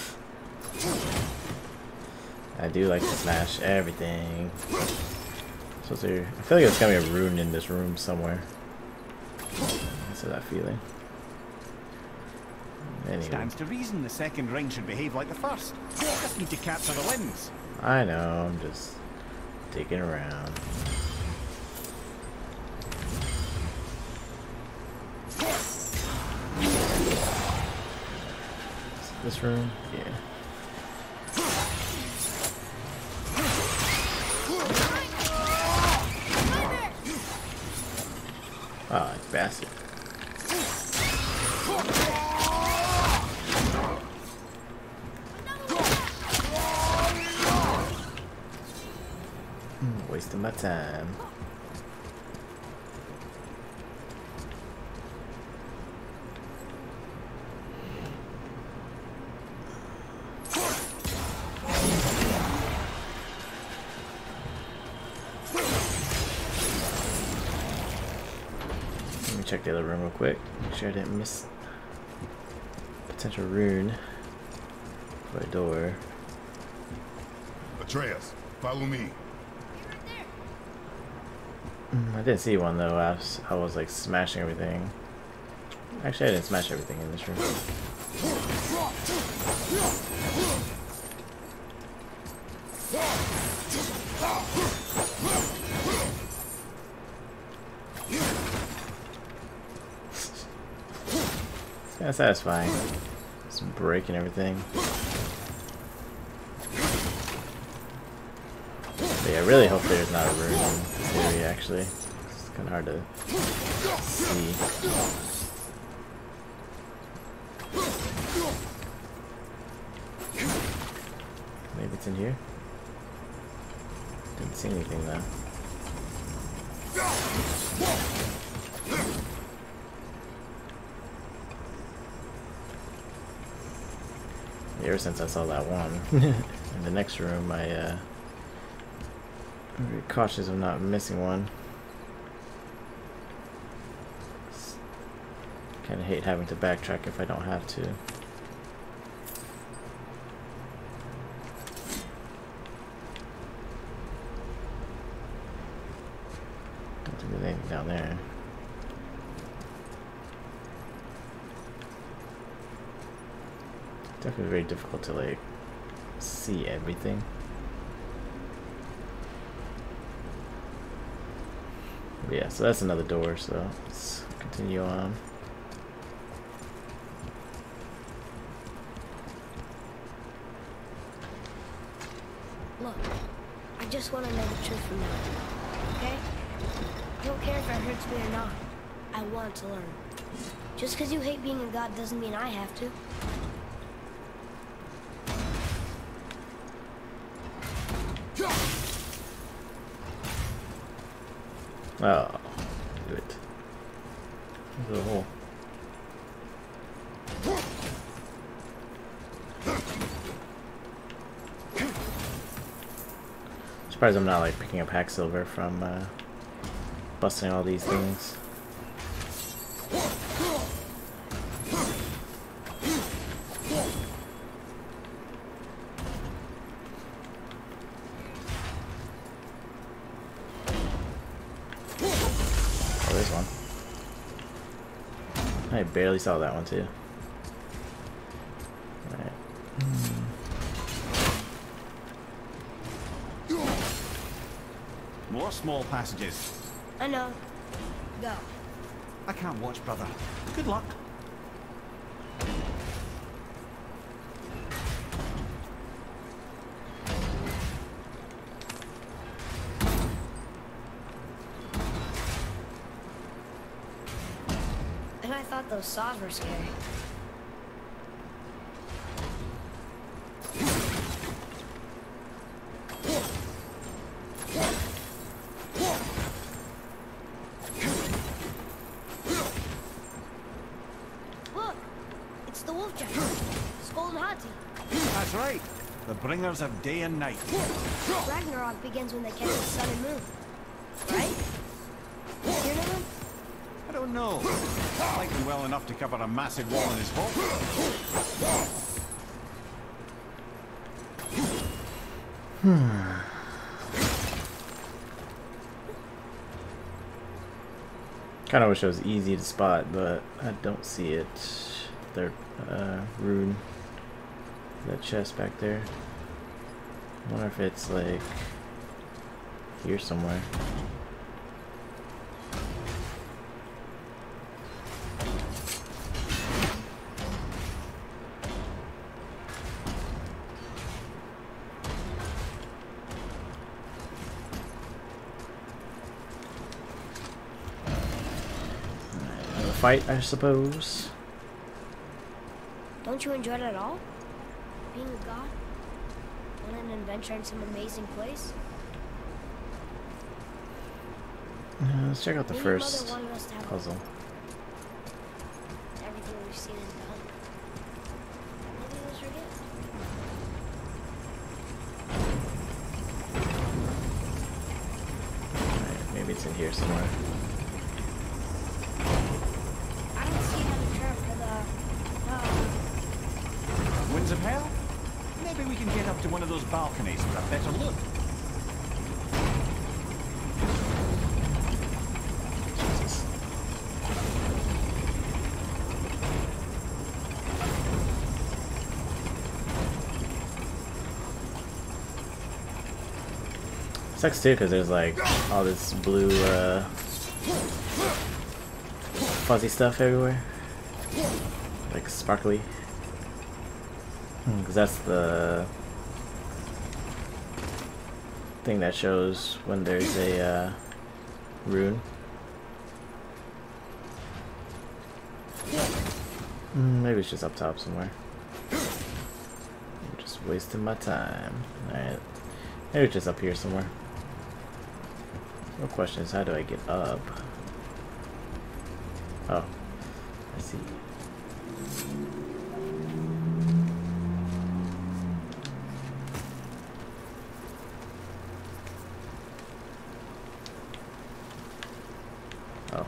I do like to smash everything. So there, I feel like there's gonna be a rune in this room somewhere. That's that feeling. Anyway. Stands to reason the second ring should behave like the first. Just need to capture the winds. I know, I'm just digging around. Is it this room? Yeah. Ah, oh, bastard. Wasting my time. Let me check the other room real quick. Make sure I didn't miss potential rune for a door. Atreus, follow me. I didn't see one though. I was like smashing everything. Actually, I didn't smash everything in this room. It's kind of satisfying. Just breaking everything. But yeah, I really hope there's not a rune in this area, actually. It's kind of hard to see. Maybe it's in here? Didn't see anything though. Ever since I saw that one in the next room, I'm very cautious of not missing one. Kind of hate having to backtrack if I don't have to. Don't think there's anything down there. Definitely very difficult to like see everything. But yeah, so that's another door, so let's continue on. Look, I just want to know the truth from now, okay? I don't care if it hurts me or not. I want to learn. Just because you hate being a god doesn't mean I have to. Oh, do it. There's a hole. Surprised I'm not like picking up Hacksilver from busting all these things. Oh, there's one. I barely saw that one too. Alright. More small passages. I know. Go. I can't watch, brother. Good luck. And I thought those saws were scary. Look! It's the wolf giant. Skull and Hati. That's right. The bringers of day and night. Ragnarok begins when they catch the sun and moon. Right? You hear them? I don't know. I like him well enough to cover a massive wall in his vault. Kinda wish it was easy to spot, but I don't see it. The rune. That chest back there. I wonder if it's like here somewhere. Fight, I suppose. Don't you enjoy it at all? Being a god? Want an adventure in some amazing place? Let's check out the Maybe first Mother wanted us to have puzzle. everything we've seen and done. Maybe we'll forget. Alright, maybe it's in here somewhere. I don't see how to trap for the... Winds of Hell? Maybe we can get up to one of those balconies for a better look. Jesus. Sucks too, because there's like all this blue fuzzy stuff everywhere. Like sparkly. Because that's the thing that shows when there's a rune. Maybe it's just up top somewhere. I'm just wasting my time. Alright. Maybe it's just up here somewhere. No question is, how do I get up? Oh, I see. Oh.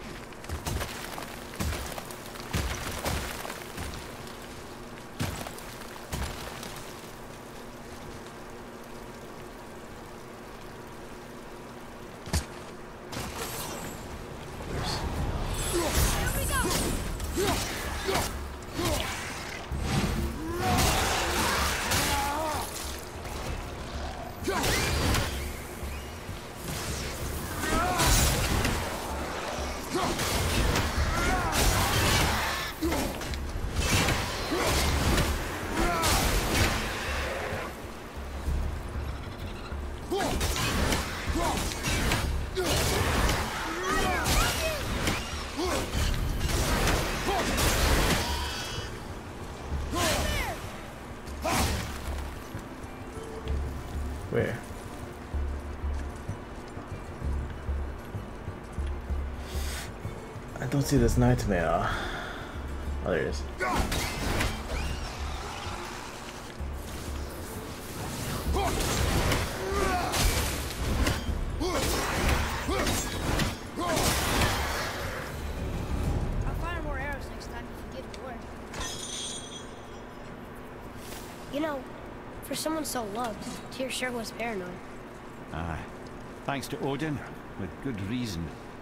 Where? I don't see this nightmare. Oh, there it is. I'll fire more arrows next time if you give the word. You know, for someone so loved, Tyr sure was paranoid. Aye. Thanks to Odin, with good reason.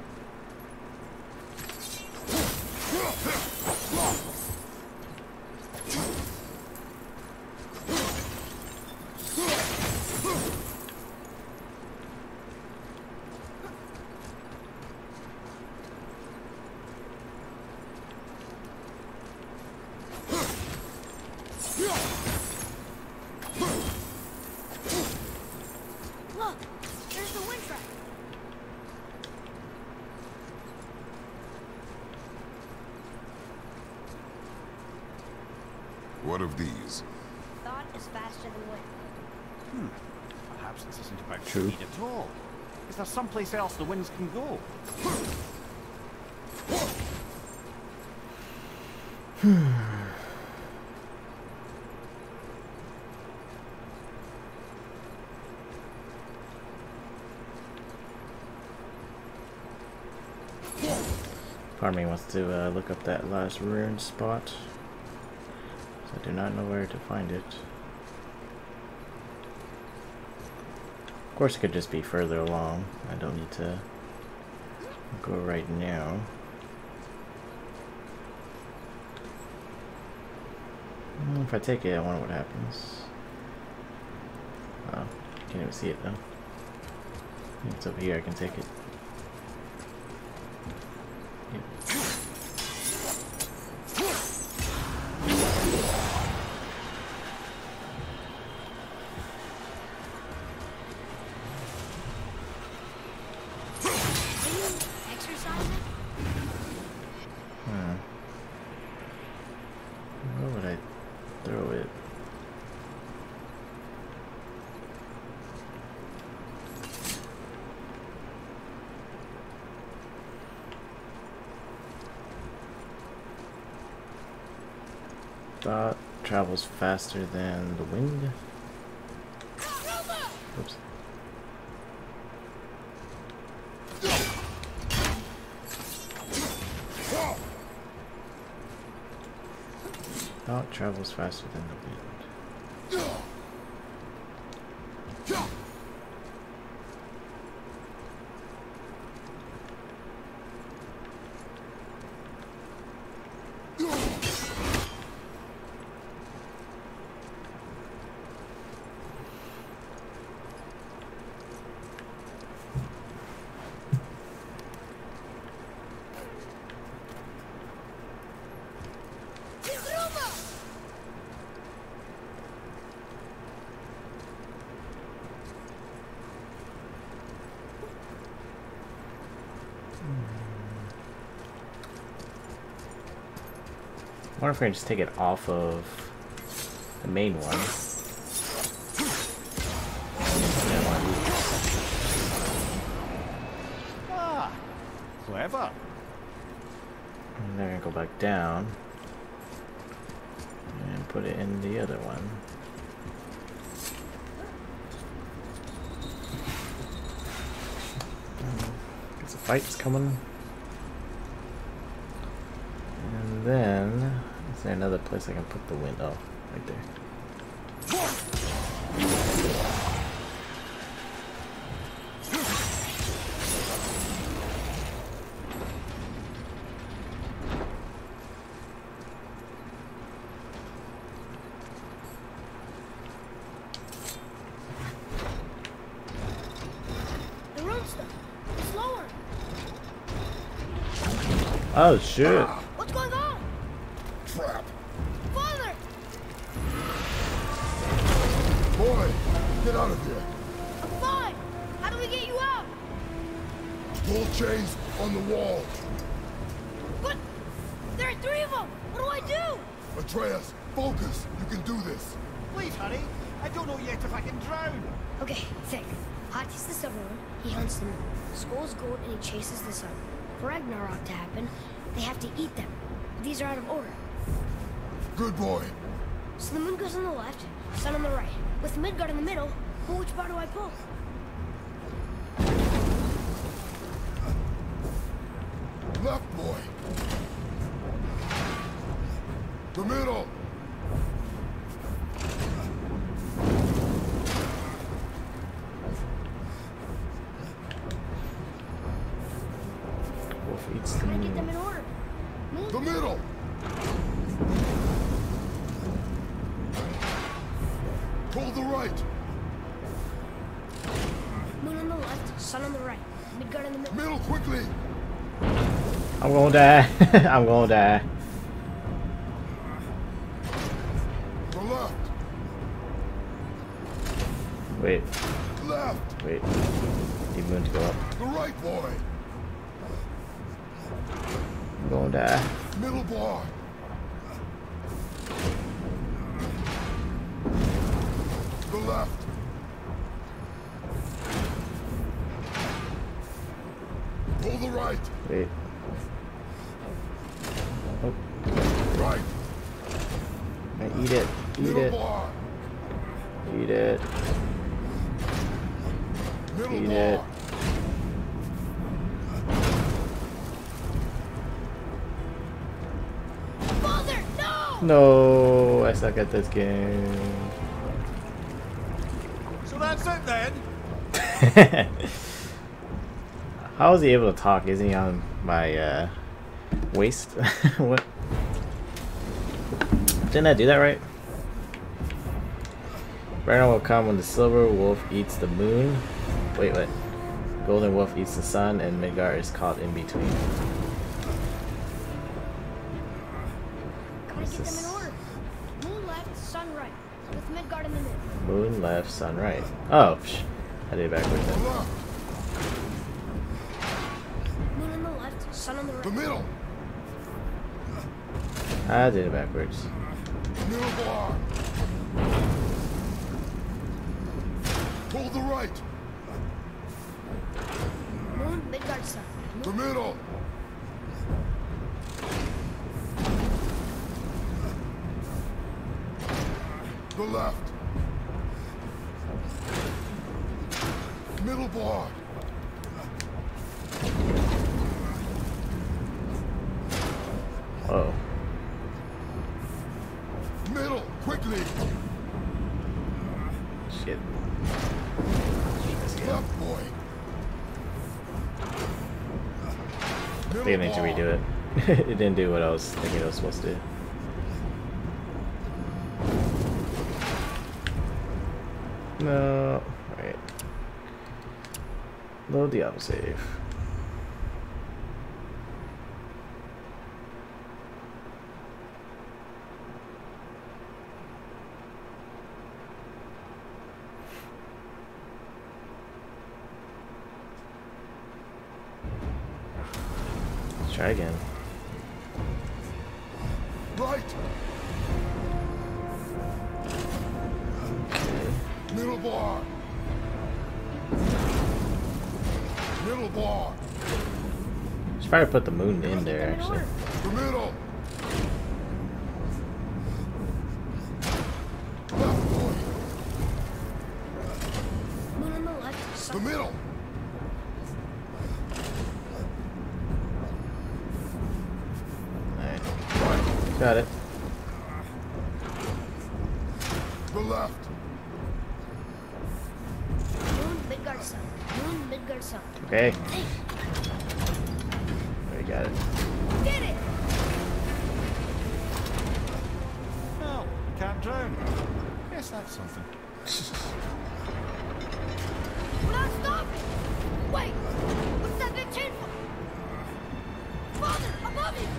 Look, there's the wind track. What of these? Thought is faster than wind. Perhaps this isn't about True. speed at all. Is there someplace else the winds can go? Part of me wants to look up that last ruined spot. So I do not know where to find it. Of course, it could just be further along. I don't need to go right now. If I take it, I wonder what happens. Oh, can't even see it though. It's over here, I can take it. Where would I throw it? Thought travels faster than the wind. Oops. Thought travels faster than the wind. I wonder if I can just take it off of the main one. Ah, clever. And then I go back down and put it in the other one. Guess a fight's coming. And then, is there another place I can put the wind? Oh, right there. The road stuff. It's lower. Oh shit! What's going on? Trap! Father! Boy, get out of here! I'm fine. How do we get you out? Pull chains on the wall! But there are 3 of them. What do I do? Atreus, focus! You can do this! Please, honey. I don't know yet if I can drown. Okay, think. Hati's the silver one. He hunts the moon. Skull's gold and he chases the sun. For Ragnarok to happen, they have to eat them. These are out of order. Good boy. So the moon goes on the left, sun on the right. With Midgard in the middle, well, which bar do I pull? Left, boy. The middle. Wolf eats the Trying to get them moon. in order. Moon, The middle. Pull the right. moon on the left, sun on the right. Midgard in the middle. Middle, quickly. I'm gonna die. I'm gonna die. The left. Wait, Left. wait. Need moon to go up. The right, boy. I'm gonna die. Middle bar. The left. Pull the right. Wait. Oh, Right. eat it. Eat Middle it. bar. Eat it. Middle Eat bar. it. Father, no! No, I suck at this game. So that's it then. How is he able to talk? Isn't he on my waist? What? Didn't I do that right? Ragnarok will come when the silver wolf eats the moon. Wait, what? Golden wolf eats the sun, and Midgard is caught in between. Gotta get them in order. Moon left, sun right. With Midgard in the middle. Moon left, sun right. Oh, psh. I did it backwards The then. left. Moon on the left, sun on the The right. middle. I did it backwards. Middle bar. Pull the right. Moon, Midgard, sun. The middle. The left. Middle bar. Oh. Middle, quickly. Shit. Left, boy. I think I need to redo it. It didn't do what I was thinking it was supposed to do. No. Alright. Load the autosave. Let's try again. Right. Okay. Middle bar. Middle bar. Should probably put the moon in there, actually. The middle. Left, boy. Moon on the left, The sun. middle. Alright. Right. Got it. The left. Moon, Midgard, sun. Moon, Midgard, sun. Okay. Hey, Already got it. did it! Well, can't drown. Guess that's something. We're not stopping! Wait! What's that big chain for? Father, above you!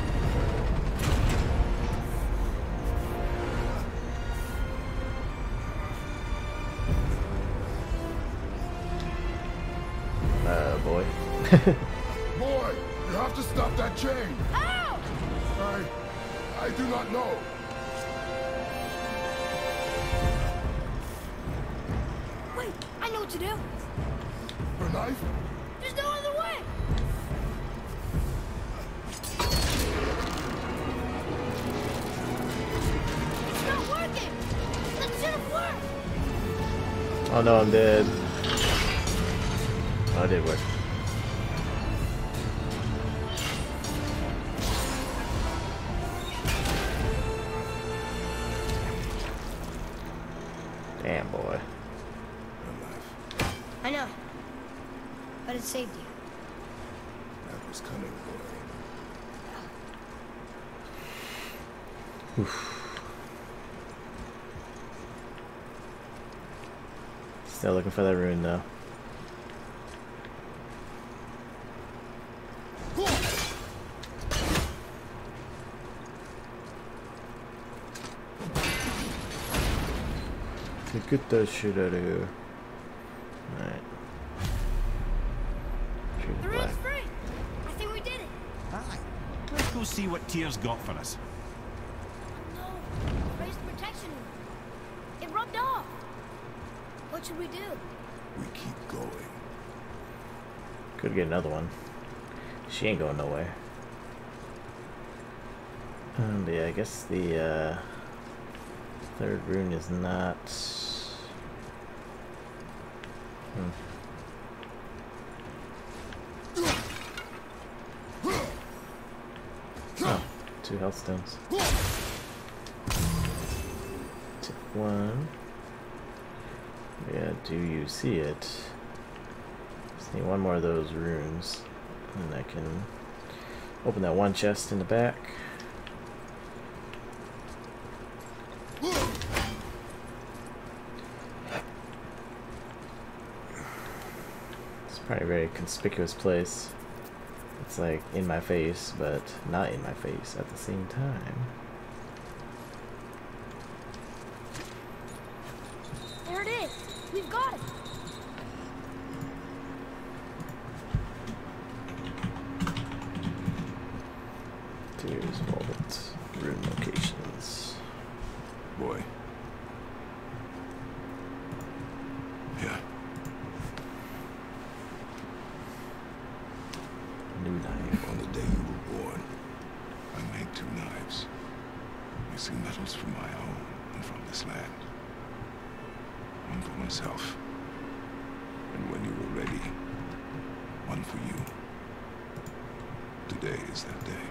Boy. Boy, you have to stop that chain. Ow! I do not know. knife? There's no other way! It's not working! That should have worked! Oh no, I'm dead. Oh, it did work. Damn, boy. I know. But it saved you. That was cunning, boy. Still looking for that rune though. To get that shit out of here. Alright. The room's free! I think we did it! Aye. Let's go see what Tyr's got for us. No! Raised protection! It rubbed off! What should we do? We keep going. Could get another one. She ain't going nowhere. But yeah, I guess the third rune is not. Oh, 2 health stones. Took 1. Yeah, do you see it? Just need 1 more of those runes, and I can open that 1 chest in the back. It's probably a very conspicuous place. It's like in my face, but not in my face at the same time. There it is! We've got it! Tyr's Vault rune locations. Boy. Yeah. New knife. On the day you were born, I made 2 knives. Mixing metals from my home and from this land. One for myself. And when you were ready, one for you. Today is that day.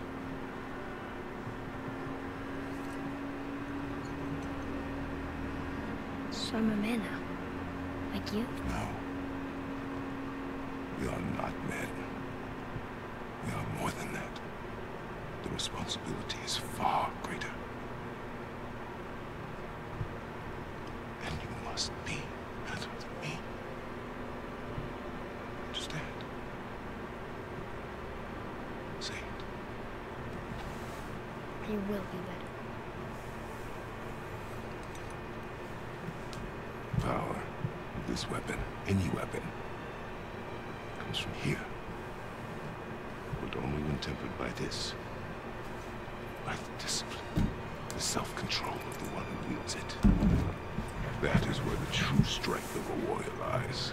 So I'm a man now. Like you? No. We are not men. We are more than that. The responsibility is far greater. And you must be better than me. Understand? Say it. You will be better. Power of this weapon, any weapon, comes from here. But only when tempered by this. By the discipline, the self-control of the one who wields it. That is where the true strength of a warrior lies.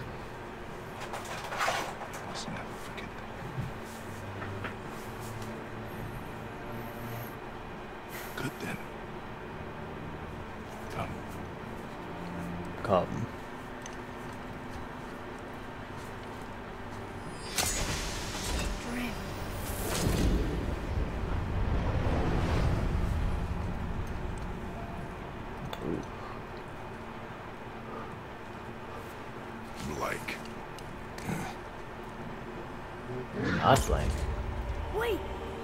You must never forget that. Good then. Come. Come. Like. Not blank. Wait!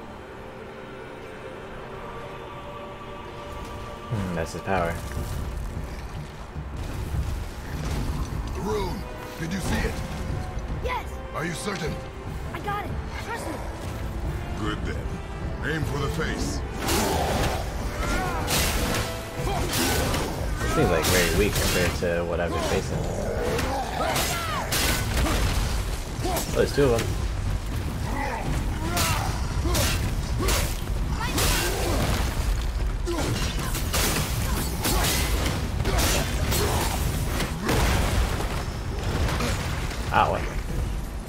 That's his power. The rune! Did you see it? Yes! Are you certain? I got it! Trust me! Good then. Aim for the face. Seems like very weak compared to what I've been facing. Oh, there's 2 of them. Ow.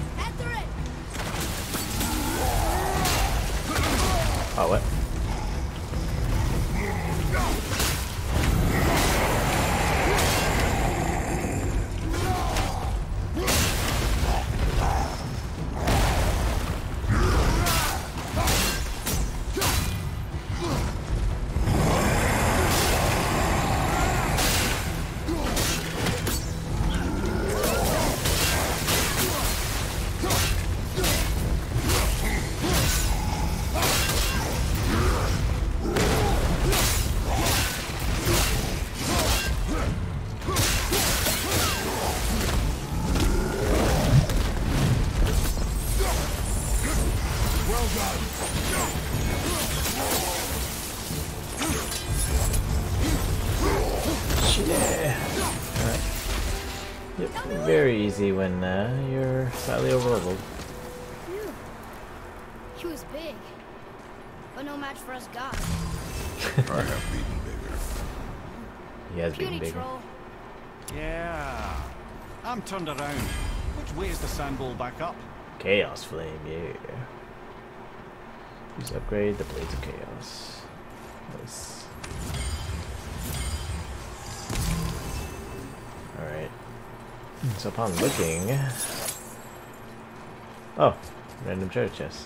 very easy when you're slightly overleveled. Phew. He was big, but no match for us gods. I have beaten bigger. He has Puny been bigger. troll. Yeah. I'm turned around. Which way is the sand bowl back up? Chaos Flame, yeah. Use upgrade the Blades of Chaos. Nice. Alright. So upon looking... Oh! Random treasure chest.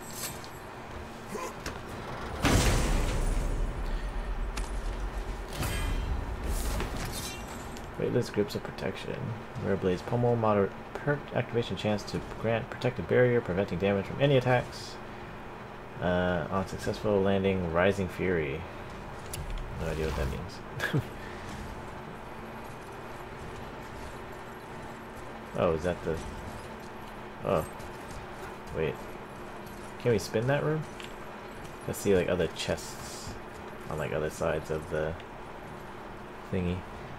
Weightless Grips of Protection. Rare Blades Pommel. Moderate perk activation chance to grant protective barrier, preventing damage from any attacks. On successful landing, Rising Fury. No idea what that means. Oh, is that the... Oh. Wait. Can we spin that room? Let's see like other chests on like other sides of the thingy.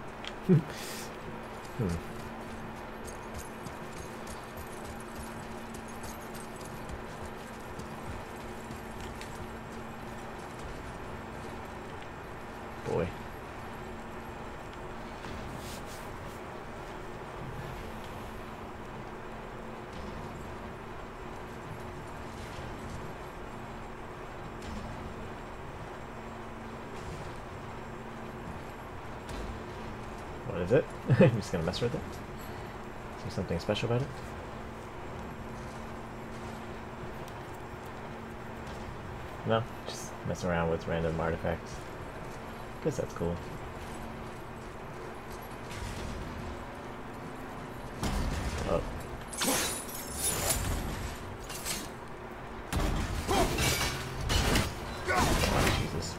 Boy. What is it? I'm just gonna mess with it. Is there something special about it? No, just mess around with random artifacts. Guess that's cool. Oh. Oh, Jesus.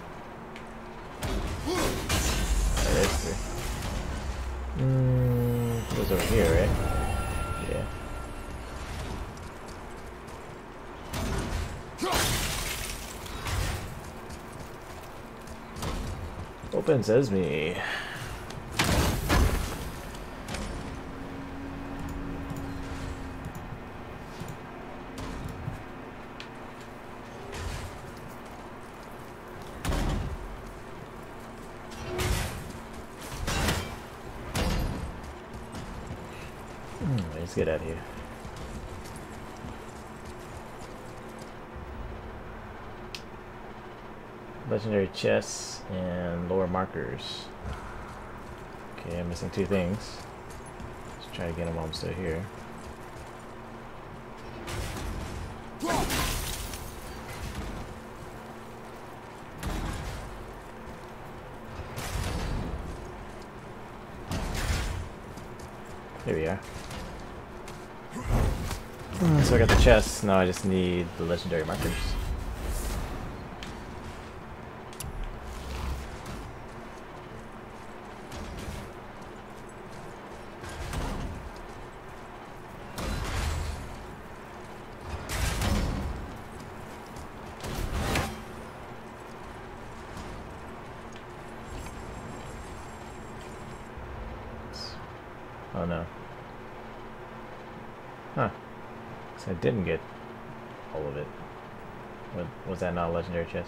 There's three. It was over here, right? Yeah. Open Sesame. Let's get out of here. Legendary chests and lower markers. Okay, I'm missing two things. Let's try to get them while I'm still here. Here we are. So I got the chests, now I just need the legendary markers. Oh no. Huh. So I didn't get all of it. What, was that not a legendary chest?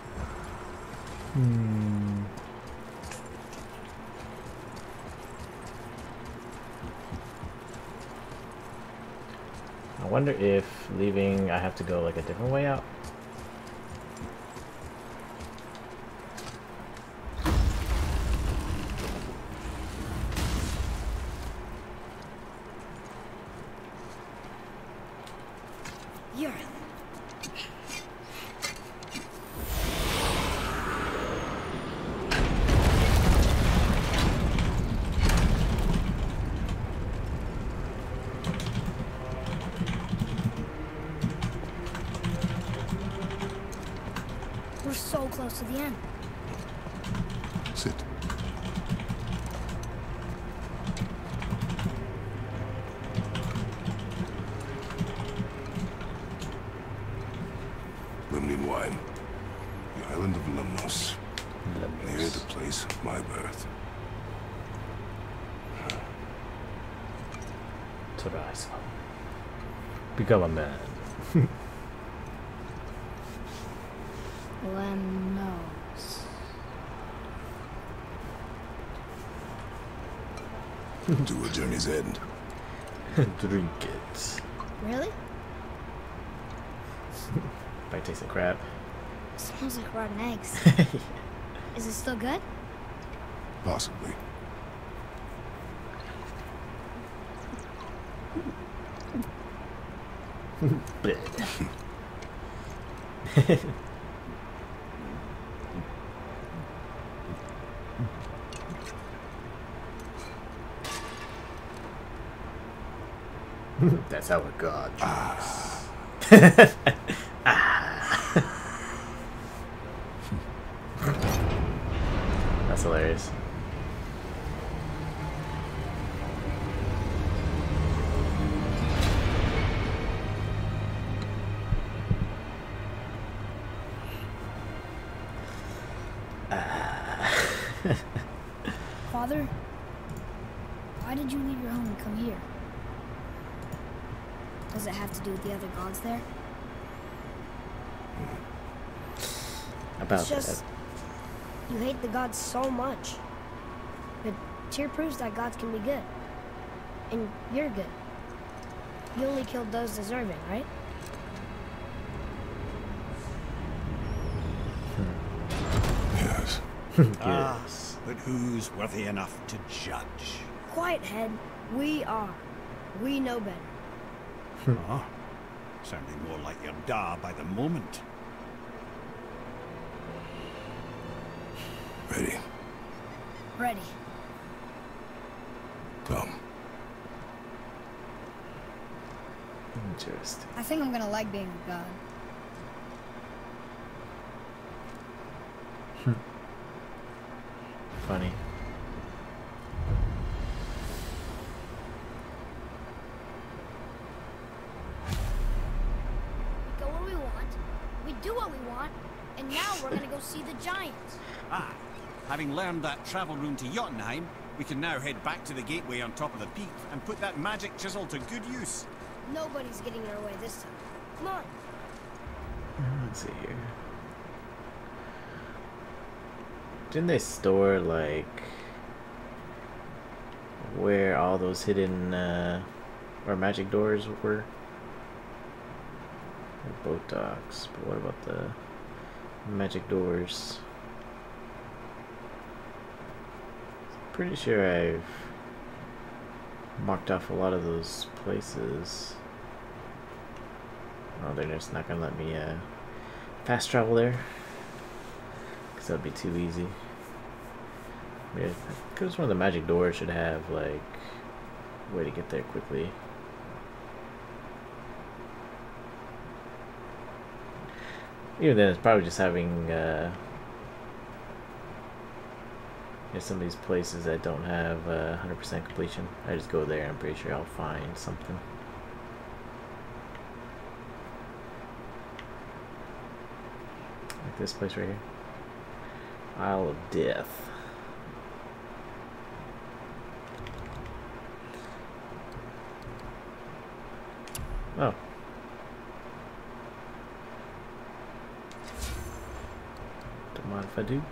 I wonder if leaving I have to go like a different way out. We're so close to the end. Sit. Lemnian wine. The island of Lemnos. Near the place of my birth. what I saw. Become a man. Lemnos. To a journey's end. Drink it. Really? Might taste like crap. Smells like rotten eggs. Is it still good? Possibly. That's how a god drinks. That's hilarious. Father, why did you leave your home and come here? Does it have to do with the other gods there? About It's just, that. you hate the gods so much. But Tyr proves that gods can be good. And you're good. You only killed those deserving, right? Yes. Yes. But who's worthy enough to judge? Quiet head, we are. We know better. Oh, sounding more like your da by the moment. Ready. Ready. Come. Interesting. I think I'm gonna like being a god. Funny. We go where we want, we do what we want, and now we're gonna go see the giants. Ah, having learned that travel room to Jotunheim, we can now head back to the gateway on top of the peak and put that magic chisel to good use. Nobody's getting in our way this time. Come on. Let's see here. Didn't they store, like, where all those hidden, or magic doors were? Boat docks, but what about the magic doors? Pretty sure I've marked off a lot of those places. Oh, they're just not gonna let me fast travel there, because that'd be too easy. Yeah, because one of the magic doors should have like a way to get there quickly. Even then, it's probably just having there's some of these places that don't have 100% completion. I just go there and I'm pretty sure I'll find something. Like this place right here. Isle of Death. Oh. Don't mind if I do.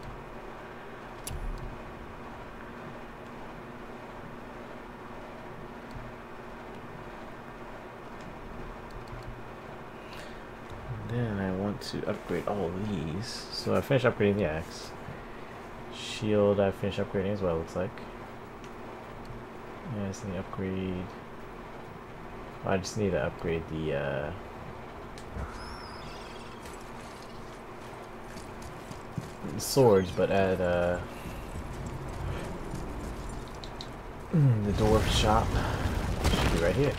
Then I want to upgrade all of these. So I finished upgrading the axe. Shield I finished upgrading as well, looks like. Yeah, I just need to upgrade. I just need to upgrade the swords, but at the dwarf shop. Should be right here.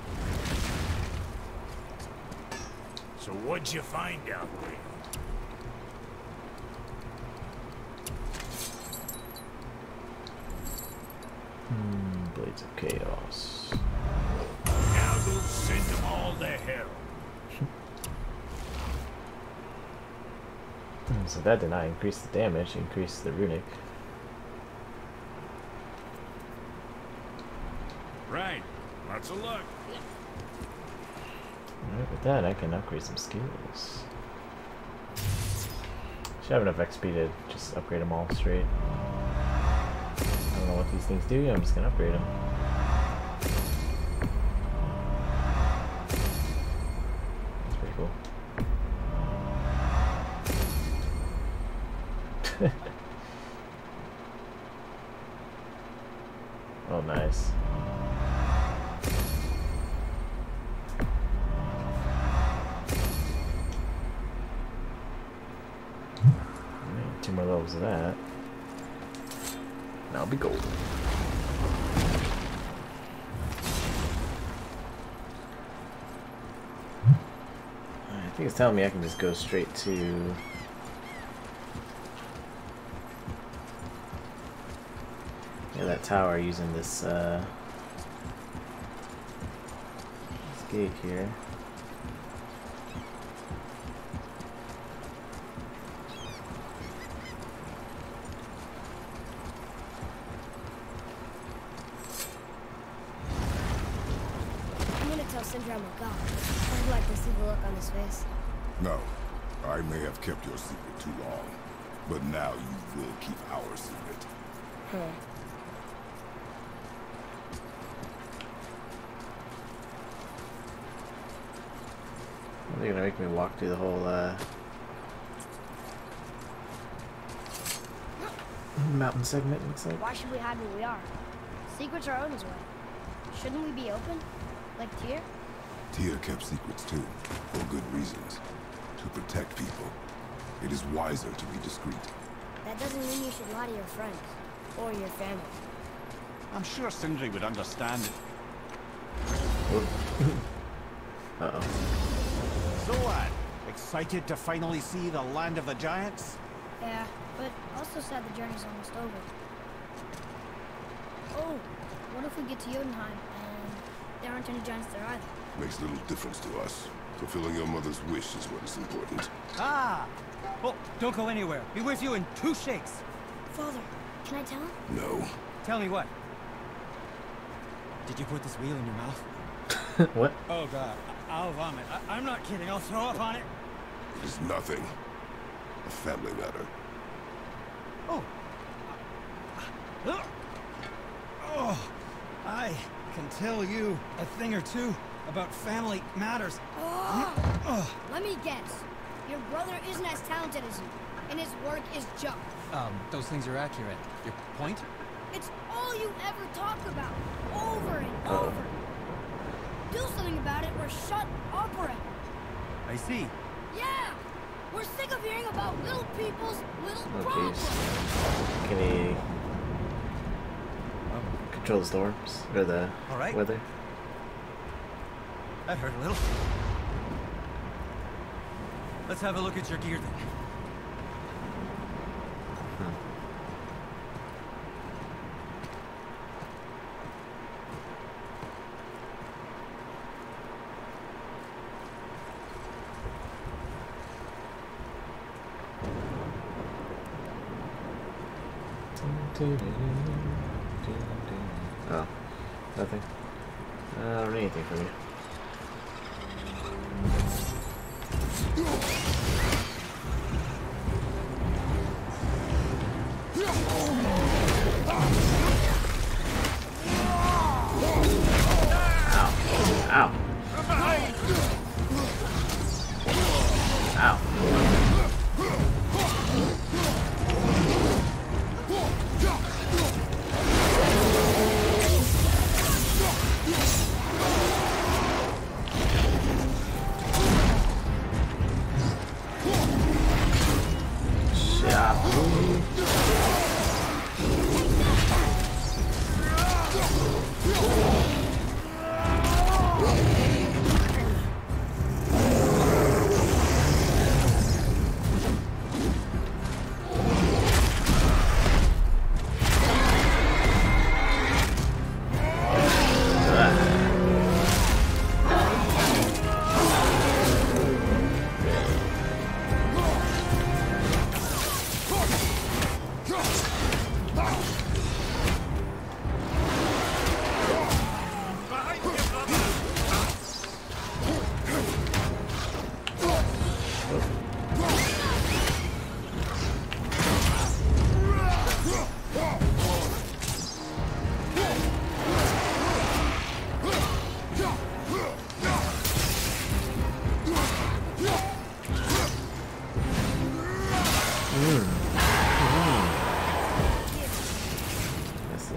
So what'd you find out there? Blades of Chaos. Now go send them all to hell. So that did not increase the damage, increased the runic. Right. Lots of luck. Alright, with that I can upgrade some skills. Should have enough XP to just upgrade them all straight. I don't know what these things do, I'm just gonna upgrade them. That's pretty cool. Oh, nice. Alright, 2 more levels of that. Now I'll be golden. I think it's telling me I can just go straight to... yeah, that tower using this gate here. I'm gonna tell Sindri I'm a god. I'd like to see the look on his face. No. I may have kept your secret too long, but now you will keep our secret. Huh. They're gonna make me walk through the whole mountain segment, looks like. Why should we hide where we are? Secrets are Odin's way. Shouldn't we be open? Like Tyr? Tyr kept secrets too, for good reasons. To protect people. It is wiser to be discreet. That doesn't mean you should lie to your friends. Or your family. I'm sure Sindri would understand it. Uh-oh. So, excited to finally see the land of the giants? Yeah, but also sad the journey's almost over. Oh, what if we get to Jotunheim and there aren't any giants there either? Makes little difference to us. Fulfilling your mother's wish is what is important. Ah! Oh, don't go anywhere. Be with you in 2 shakes. Father, can I tell him? No. Tell me what? Did you put this wheel in your mouth? What? Oh god, I'll vomit. I'm not kidding. I'll throw up on it. It is nothing. A family matter. Oh. Oh. I can tell you a thing or two about family matters. Oh. Let me guess. Your brother isn't as talented as you, and his work is junk. Those things are accurate. Your point? It's all you ever talk about, over and over. Do something about it or shut up already. I see. Yeah! We're sick of hearing about little people's little Oh, problems. jeez. Can he control the storms? Or the weather? That hurt a little. Let's have a look at your gear then. Oh, nothing. I don't need anything from you. Ow. Ow.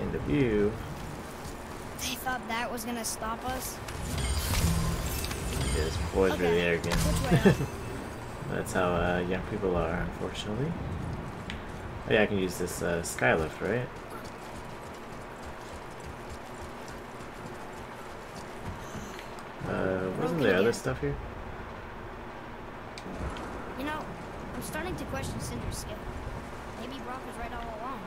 point of view. They thought that was gonna stop us. This boy's Okay, really arrogant. which way up? That's how young people are, unfortunately. Oh yeah, I can use this skylift, right? Wasn't there other stuff here? You know, I'm starting to question Cinder's skill. Maybe Brock was right all along.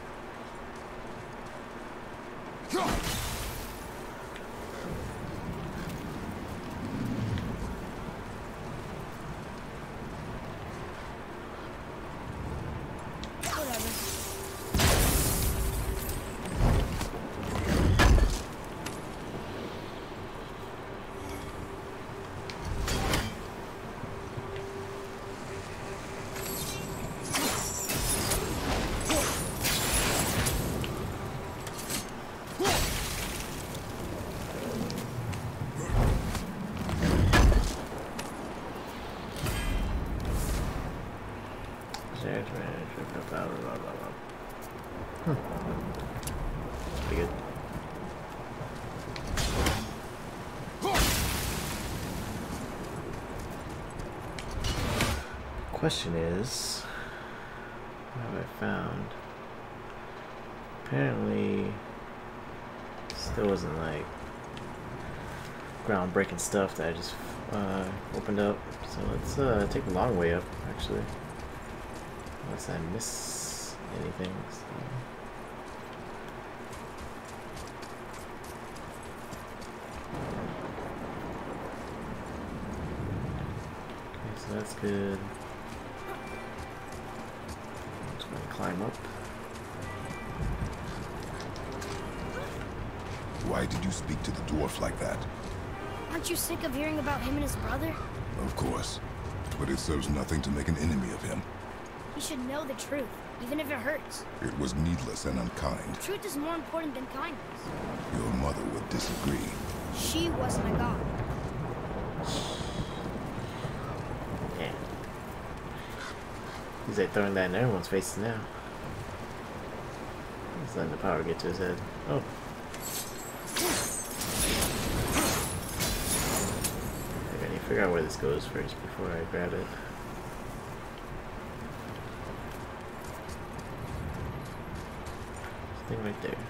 Pretty good. Question is, what have I found? Apparently, still wasn't like groundbreaking stuff that I just opened up. So let's take the long way up, actually. Unless I miss anything. So. Okay, so that's good. I'm just gonna climb up. Why did you speak to the dwarf like that? Aren't you sick of hearing about him and his brother? Of course. But it serves nothing to make an enemy of him. He should know the truth, even if it hurts. It was needless and unkind. Truth is more important than kindness. Your mother would disagree. She wasn't a god. Yeah. He's like throwing that in everyone's face now. He's letting the power get to his head. Oh. I gotta figure out where this goes first before I grab it. This thing right there.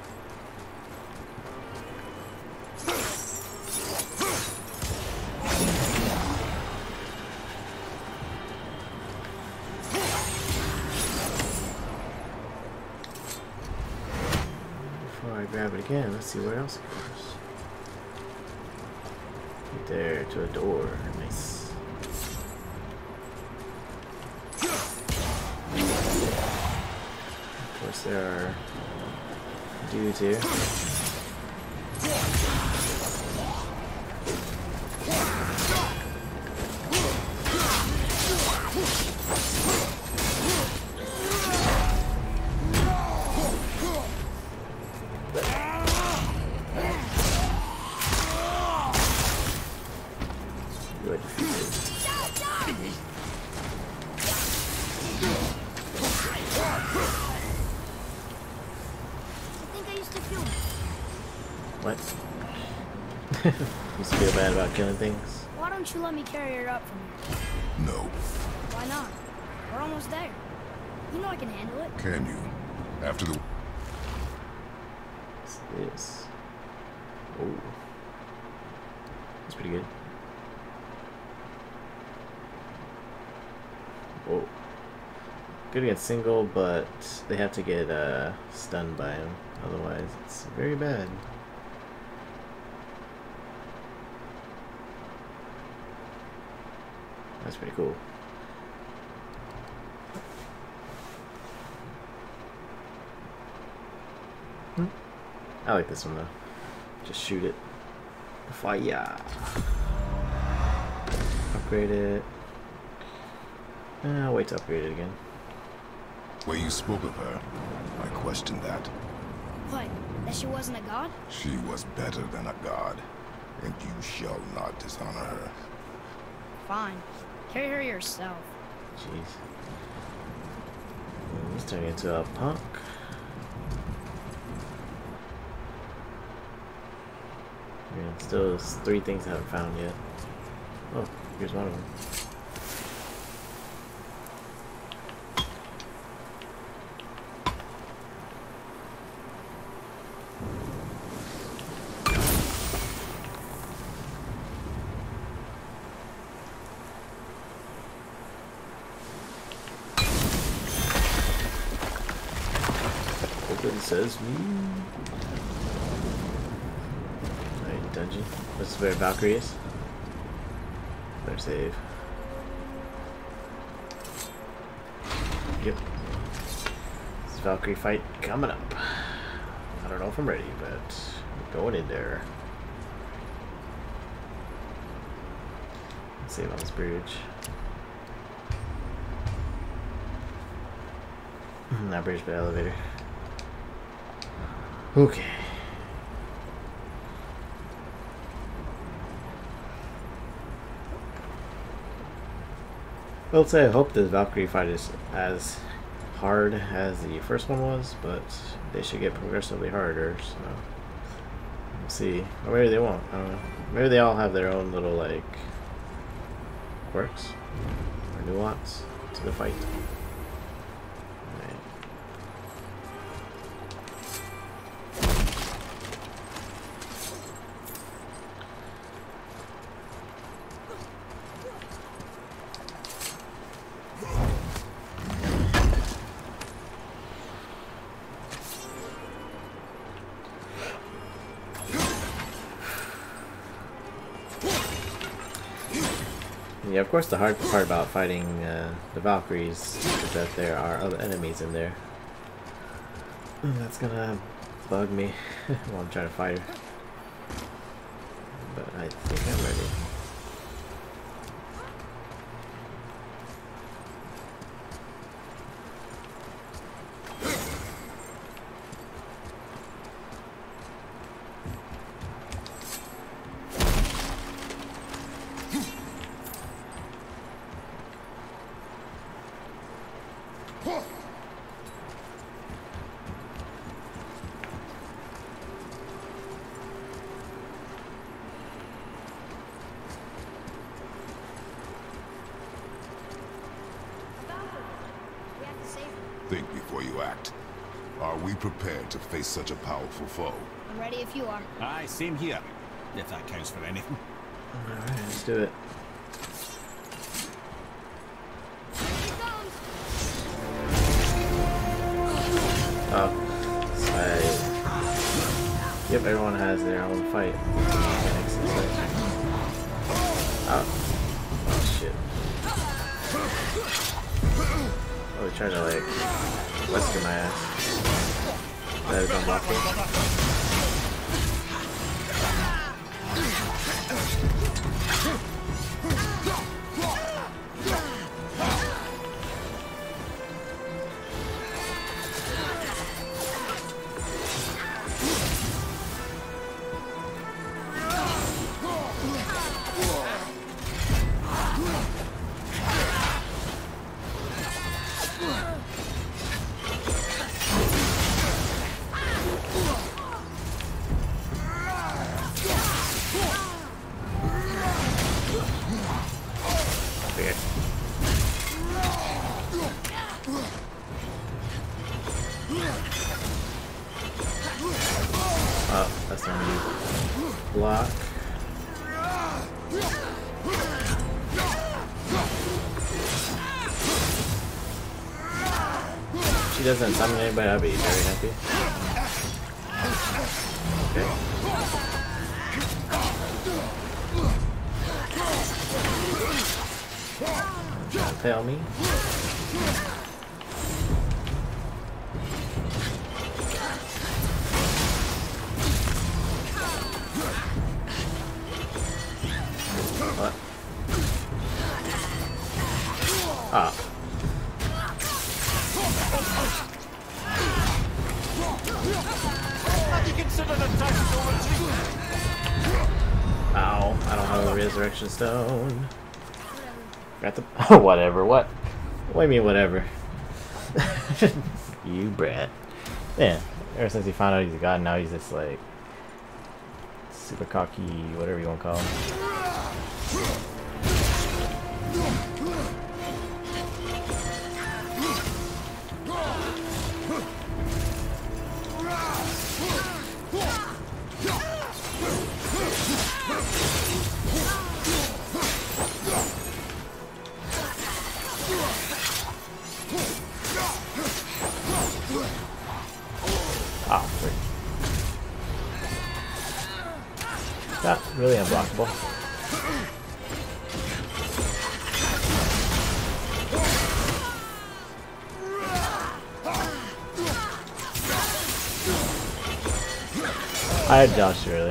Before I grab it again, let's see where else it goes. Right there to a door. Nice. Of course, there are dudes here. You are defeated. I think I used to feel What? Used to feel bad about killing things? Why don't you let me carry her up from here? No. Why not? We're almost there. You know I can handle it. Can you? After the... What's this? Oh. That's pretty good. Whoa. Good against single, but they have to get stunned by him. Otherwise, it's very bad. That's pretty cool. I like this one though. Just shoot it. Fire. Upgrade it. I'll wait to upgrade it again. Way you spoke of her, I questioned that. What? That she wasn't a god? She was better than a god, and you shall not dishonor her. Fine. Carry her yourself. Jeez. Let's turn into a punk. Yeah, still 3 things I haven't found yet. Oh, here's one of them. Open sesame. Alright, dungeon. This is where Valkyrie is. Better save. Yep. This Valkyrie fight coming up. I don't know if I'm ready, but I'm going in there. Let's save on this bridge. Not bridge, but elevator. Okay. Well, say I hope this Valkyrie fight is as hard as the first one was, but they should get progressively harder, so we'll see. Or maybe they won't. I don't know. Maybe they all have their own little, like, quirks or nuance to the fight. Yeah, of course the hard part about fighting the Valkyries is that there are other enemies in there. That's gonna bug me while I'm trying to fight her. But I think I'm ready. Think before you act. Are we prepared to face such a powerful foe? I'm ready if you are. Aye, same here. If that counts for anything. Alright, let's do it. Oh. Yep, everyone has their own fight. Oh shit. Oh, they're trying to like western my ass. That is unblocking. Oh, that's not me. Block. If she doesn't summon anybody, I'll be very happy. Okay. Tell me. What? Ah. Ow, I don't have a resurrection stone. Got the oh, whatever, what? What do you mean whatever? You brat. Yeah, ever since he found out he's a god, now he's just like super cocky, whatever you want to call him. Ah, frick. Not really unblockable. I had dodged early.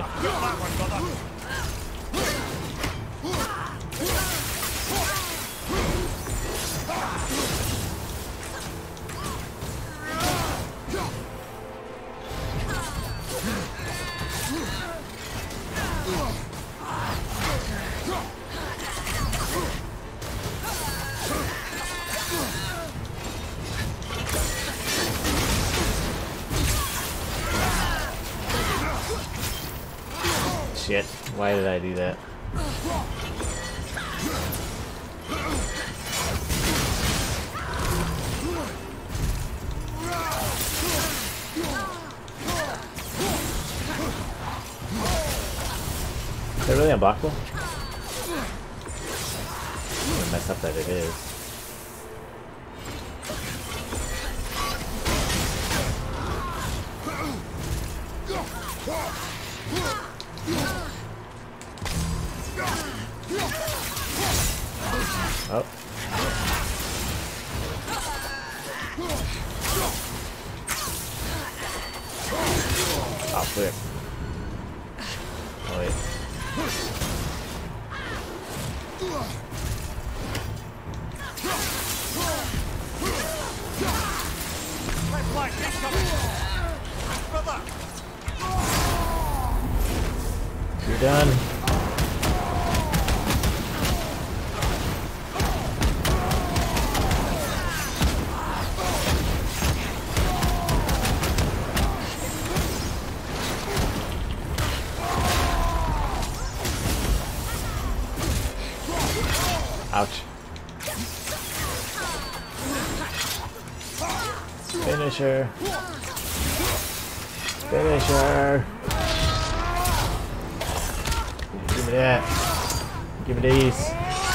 Shit, why did I do that? Is it really unblockable? I'm gonna mess up that it is. Oh. Oh, flip. Oh, wait. You're done. Ouch. Finish her. Finish her. Give me that. Give me these.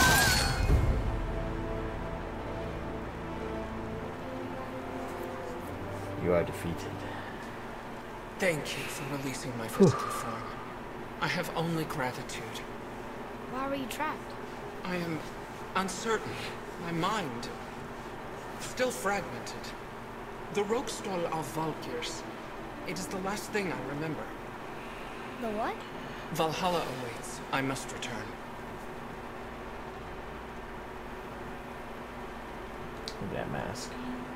You are defeated. Thank you for releasing my physical form. I have only gratitude. Why were you trapped? I am uncertain. My mind still fragmented. The Rokstol of Valkyrs. It is the last thing I remember. The what? Valhalla awaits. I must return. Look at that mask.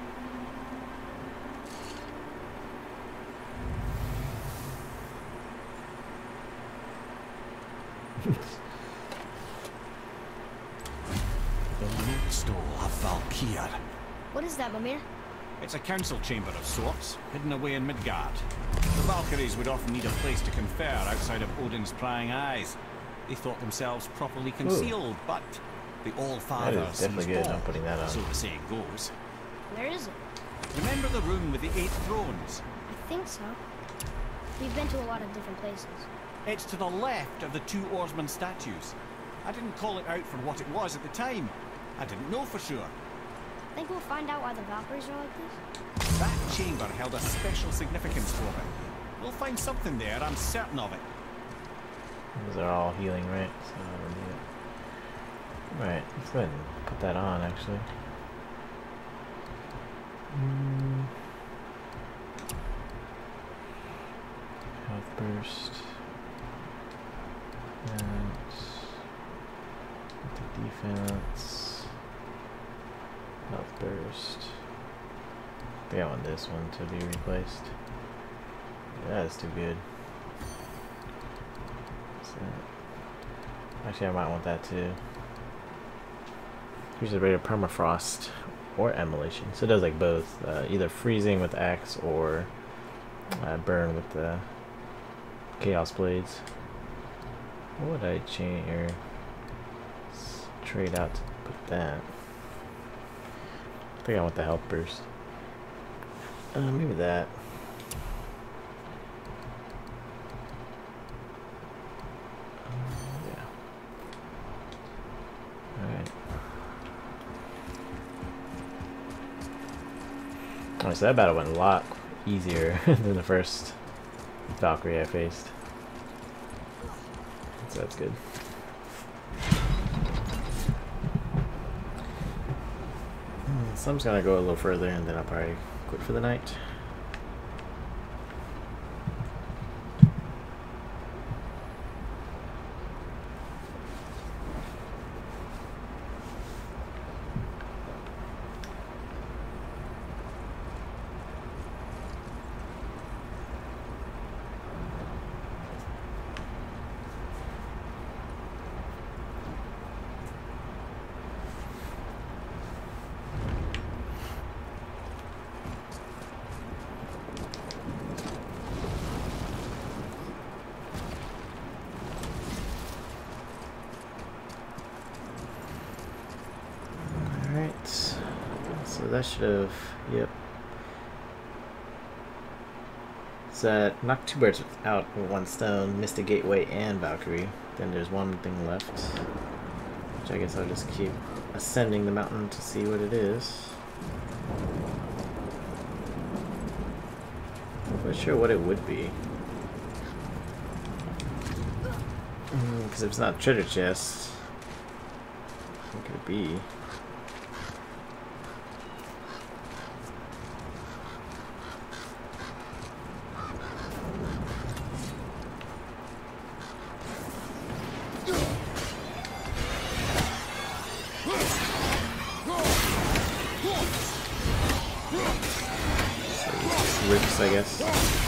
The Rokstol of Valkyr. What is that, Mimir? It's a council chamber of sorts, hidden away in Midgard. The Valkyries would often need a place to confer outside of Odin's prying eyes. They thought themselves properly concealed, but the All-Father That is definitely good. I'm putting that on. so the saying goes. Where is it? Remember the room with the 8 thrones? I think so. We've been to a lot of different places. It's to the left of the 2 oarsman statues. I didn't call it out for what it was at the time. I didn't know for sure. Think we'll find out why the Valkyries are like this? That chamber held a special significance for them. We'll find something there, I'm certain of it. Those are all healing, right? So I don't need it. Right, let's go ahead and put that on, actually. Health burst. Defense. Health burst. I think I want this one to be replaced. Yeah, that's too good. What's that? Actually, I might want that too. Usually rate of permafrost or emulation. So it does like both. Either freezing with the axe or burn with the chaos blades. What would I change or trade out to put that? I think I want the health burst. Maybe that. Yeah. Alright. Alright, so that battle went a lot easier than the first Valkyrie I faced. So that's good. So I'm just gonna go a little further and then I'll probably quit for the night. So that should have, yep. So that knocked 2 birds out with 1 stone, missed a gateway and Valkyrie. Then there's 1 thing left, which I guess I'll just keep ascending the mountain to see what it is. I'm not sure what it would be. Because if it's not treasure chest, what could it be? Rifts, I guess.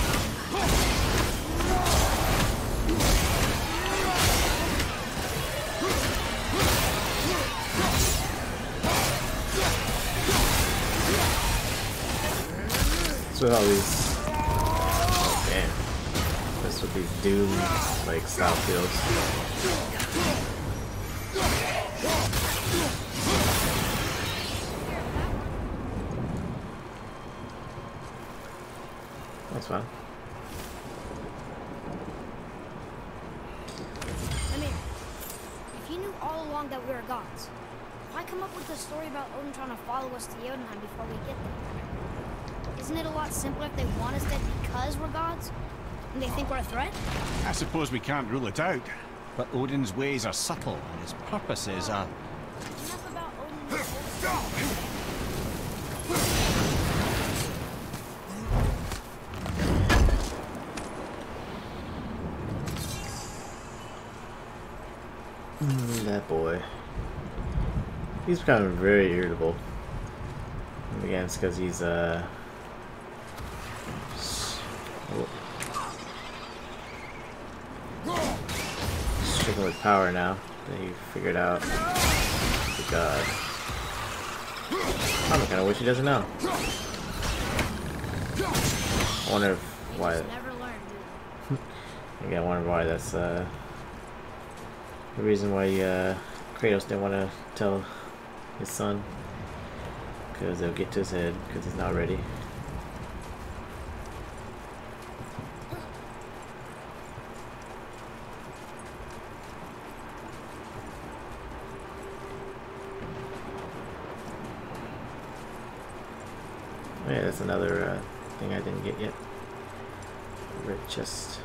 So with all these, oh, damn, just with these Doom like style fields. That's fine. Amir, if you knew all along that we were gods, why come up with the story about Odin trying to follow us to Jotunheim before we get there? Isn't it a lot simpler if they want us dead because we're gods? And they think we're a threat? I suppose we can't rule it out. But Odin's ways are subtle, and his purposes are... Enough about Odin. That boy. He's becoming very irritable. And again, it's because he's stricken with power now that he figured out the god. I kind of wish he doesn't know. I wonder if why. Again, I wonder why that's the reason why Kratos didn't want to tell his son, because they'll get to his head because he's not ready. Oh yeah, that's another thing I didn't get yet. Red chest.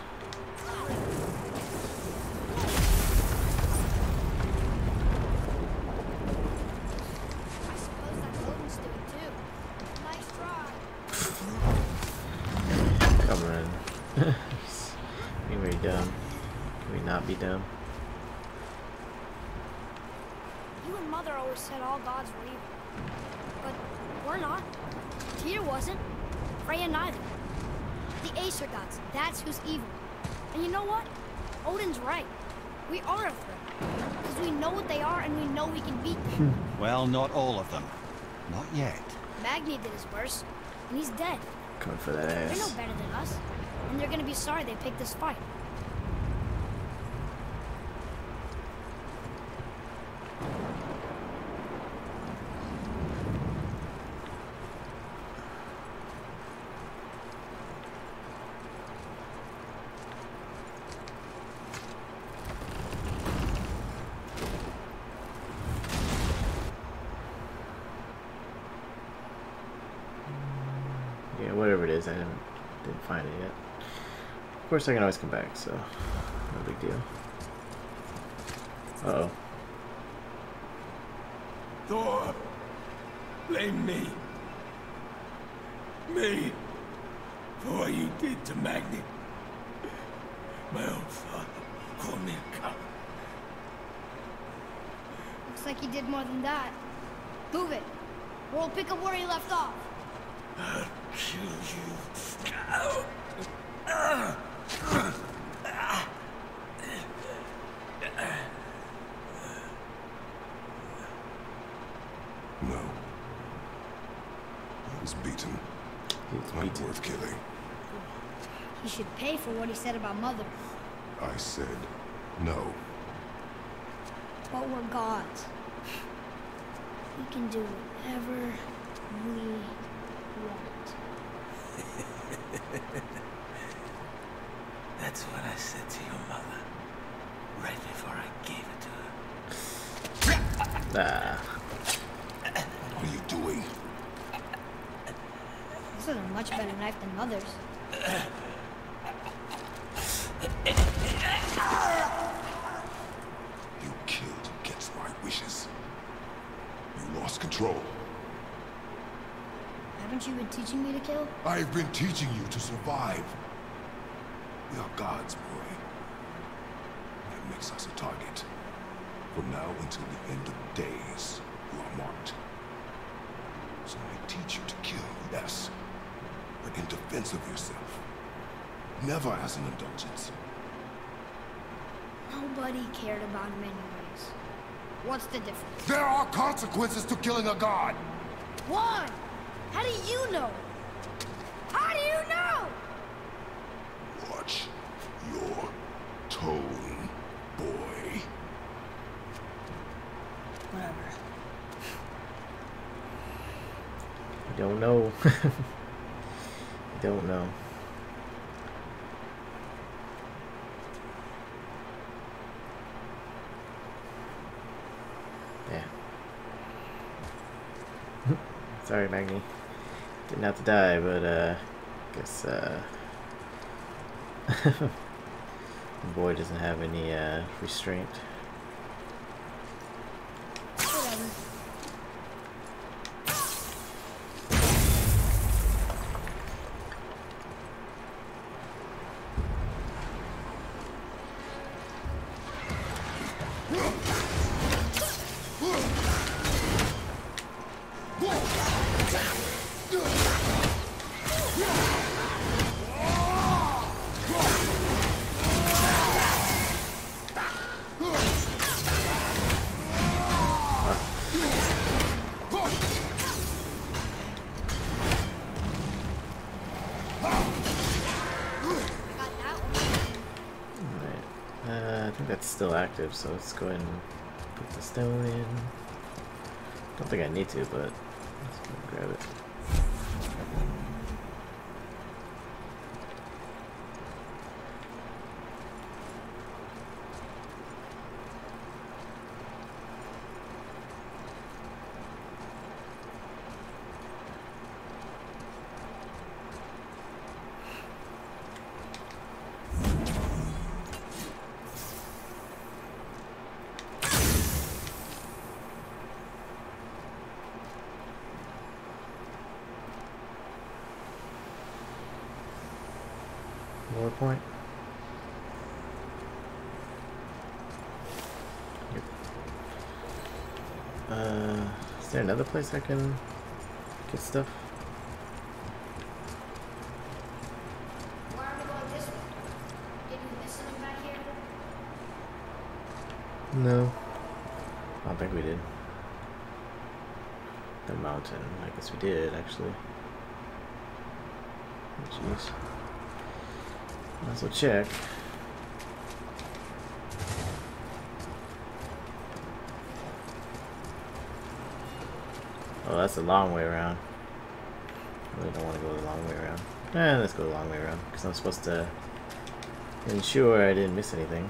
Being very dumb. Can we not be dumb? You and Mother always said all gods were evil. But we're not. Tyr wasn't. Freya neither. The Aesir gods, that's who's evil. And you know what? Odin's right. We are a threat. Because we know what they are and we know we can beat them. Well, not all of them. Not yet. Magni did his worst. And he's dead. Coming for that They're ass. no better than us. And they're gonna be sorry they picked this fight. is I didn't find it yet. Of course, I can always come back, so no big deal. Uh-oh. Thor, blame me. Me. For what you did to Magni. My own father called me a coward. Looks like he did more than that. Move it. Or we'll pick up where he left off. I'll kill you. No. He was beaten. Not worth killing. He should pay for what he said about Mother. I said no. But we're gods. We can do whatever we want. That's what I said to your mother. Right before I gave it to her. What are you doing? This is a much better knife than Mother's. You killed against my wishes. You lost control. Haven't you been teaching me to kill? I've been teaching you to survive. We are gods, boy. That makes us a target. From now until the end of days, you are marked. So I teach you to kill, yes, but in defense of yourself. Never as an indulgence. Nobody cared about him anyways. What's the difference? There are consequences to killing a god! One! How do you know? How do you know? Watch your tone, boy. Whatever. I don't know. I don't know. Yeah. Sorry, Magni. Didn't have to die, but guess the boy doesn't have any restraint. Whatever. Still active, so let's go ahead and put the stone in. Don't think I need to, but let's go and grab it. More point. Yep. Is there another place I can get stuff? Why are we going this way? Did we miss something back here? No. I don't think we did. The mountain. I guess we did, actually. Oh, jeez. Might as well check. Oh, that's a long way around. I really don't want to go the long way around. Let's go the long way around, because I'm supposed to ensure I didn't miss anything.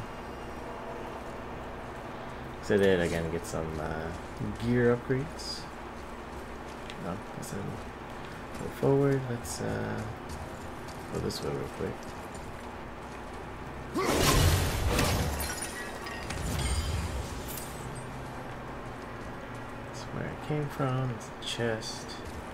So then I can get some gear upgrades. No, let's go forward. Let's Go this way real quick. That's where it came from. It's the chest.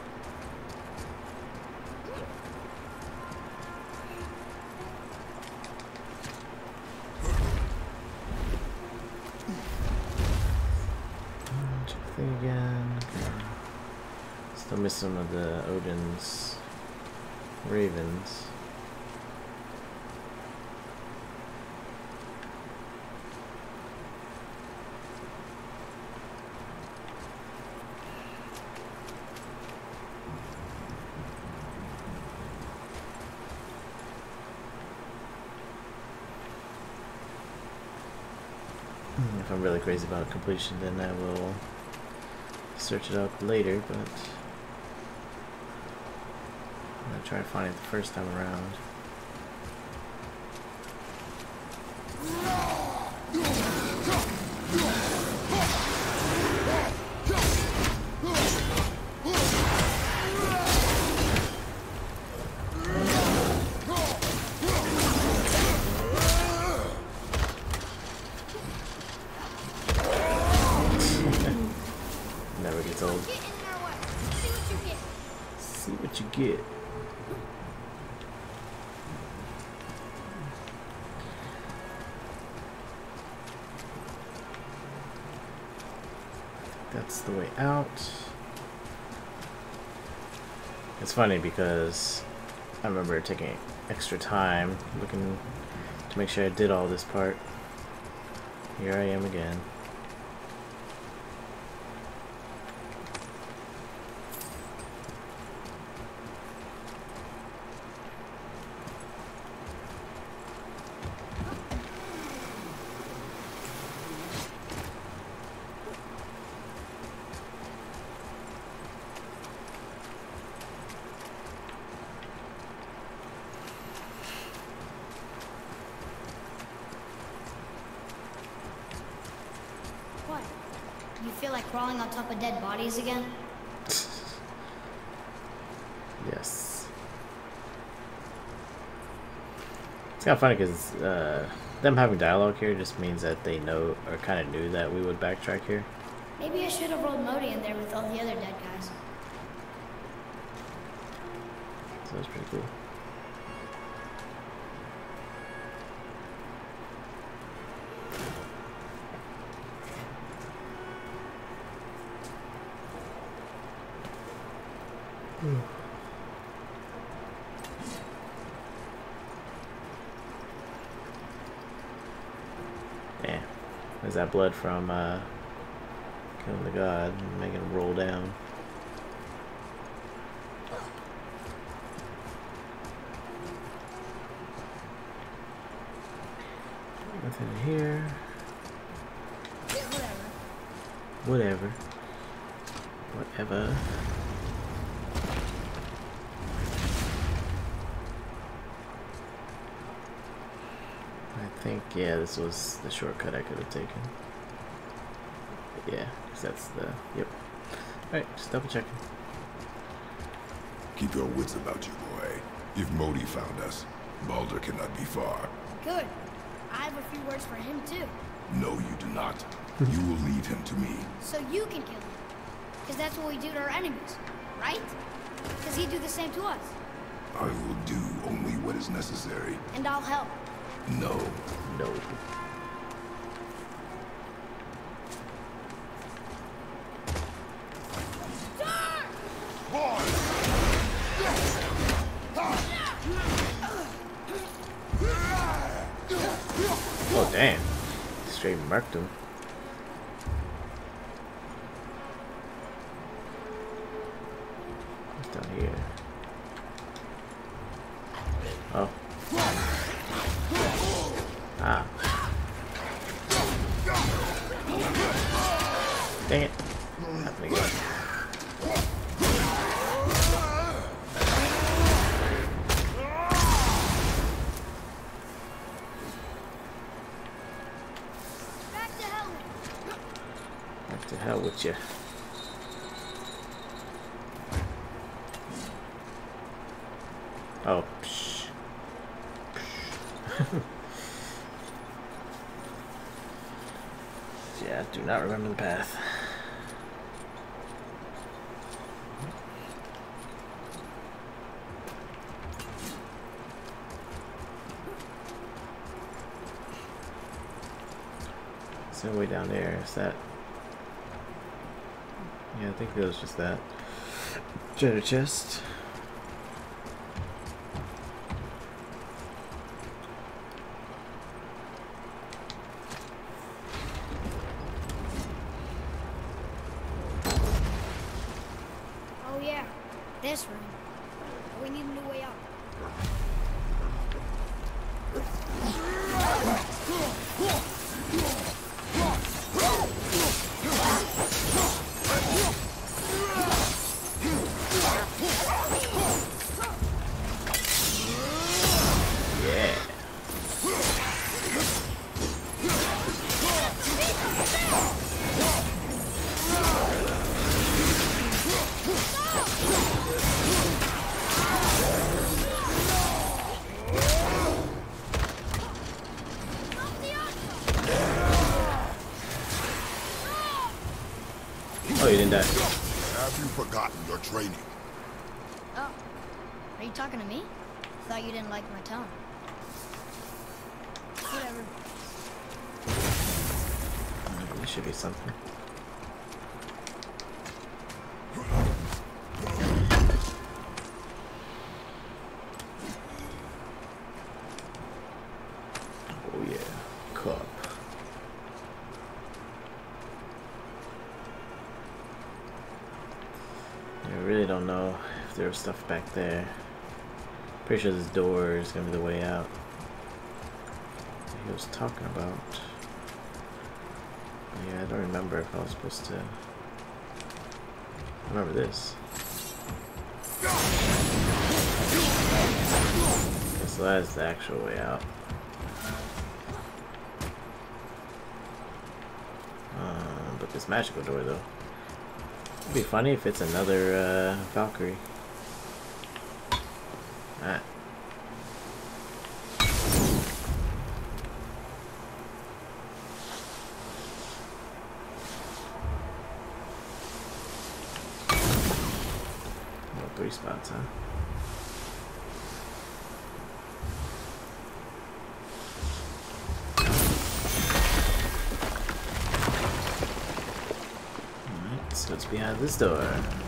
Check thing again. Okay. Still miss some of the Odin's ravens. If I'm really crazy about completion, then I will search it up later, but I'm gonna try to find it the first time around. Never gets old. See what you get. That's the way out. It's funny because I remember taking extra time looking to make sure I did all this part. Here I am again. What? You feel like crawling on top of dead bodies again? Yes. It's kind of funny because them having dialogue here just means that they know or kind of knew that we would backtrack here. Maybe I should have rolled Modi in there with all the other dead guys. So that's pretty cool. Yeah, there's that blood from killing the god and making him roll down. Nothing here. Whatever. I think, yeah, this was the shortcut I could have taken. But yeah, because that's the, yep. Alright, just double checking. Keep your wits about you, boy. If Modi found us, Baldur cannot be far. Good. I have a few words for him too. No, you do not. You will leave him to me. So you can kill him. Because that's what we do to our enemies, right? Because he'd do the same to us. I will do only what is necessary. And I'll help. No. No. Oh, damn. Straight marked him. What's down here? Oh. Ah. Dang it. Happened again. Back to hell with you. Oh, psh. Yeah, do not remember the path. So way down there, is that? Yeah, I think it was just that. Treasure chest. Oh yeah, this room. We need a new way out. Oh, you didn't die. Have you forgotten your training? Oh, are you talking to me? Thought you didn't like my tone. Whatever. There should be something. Oh yeah, cup. I really don't know if there was stuff back there. Pretty sure this door is gonna be the way out. He was talking about. Yeah, I don't remember if I was supposed to. I remember this. Okay, so that's the actual way out. But this magical door, though. It'd be funny if it's another Valkyrie. Ah. Oh, 3 spots, huh? Alright, so it's behind this door.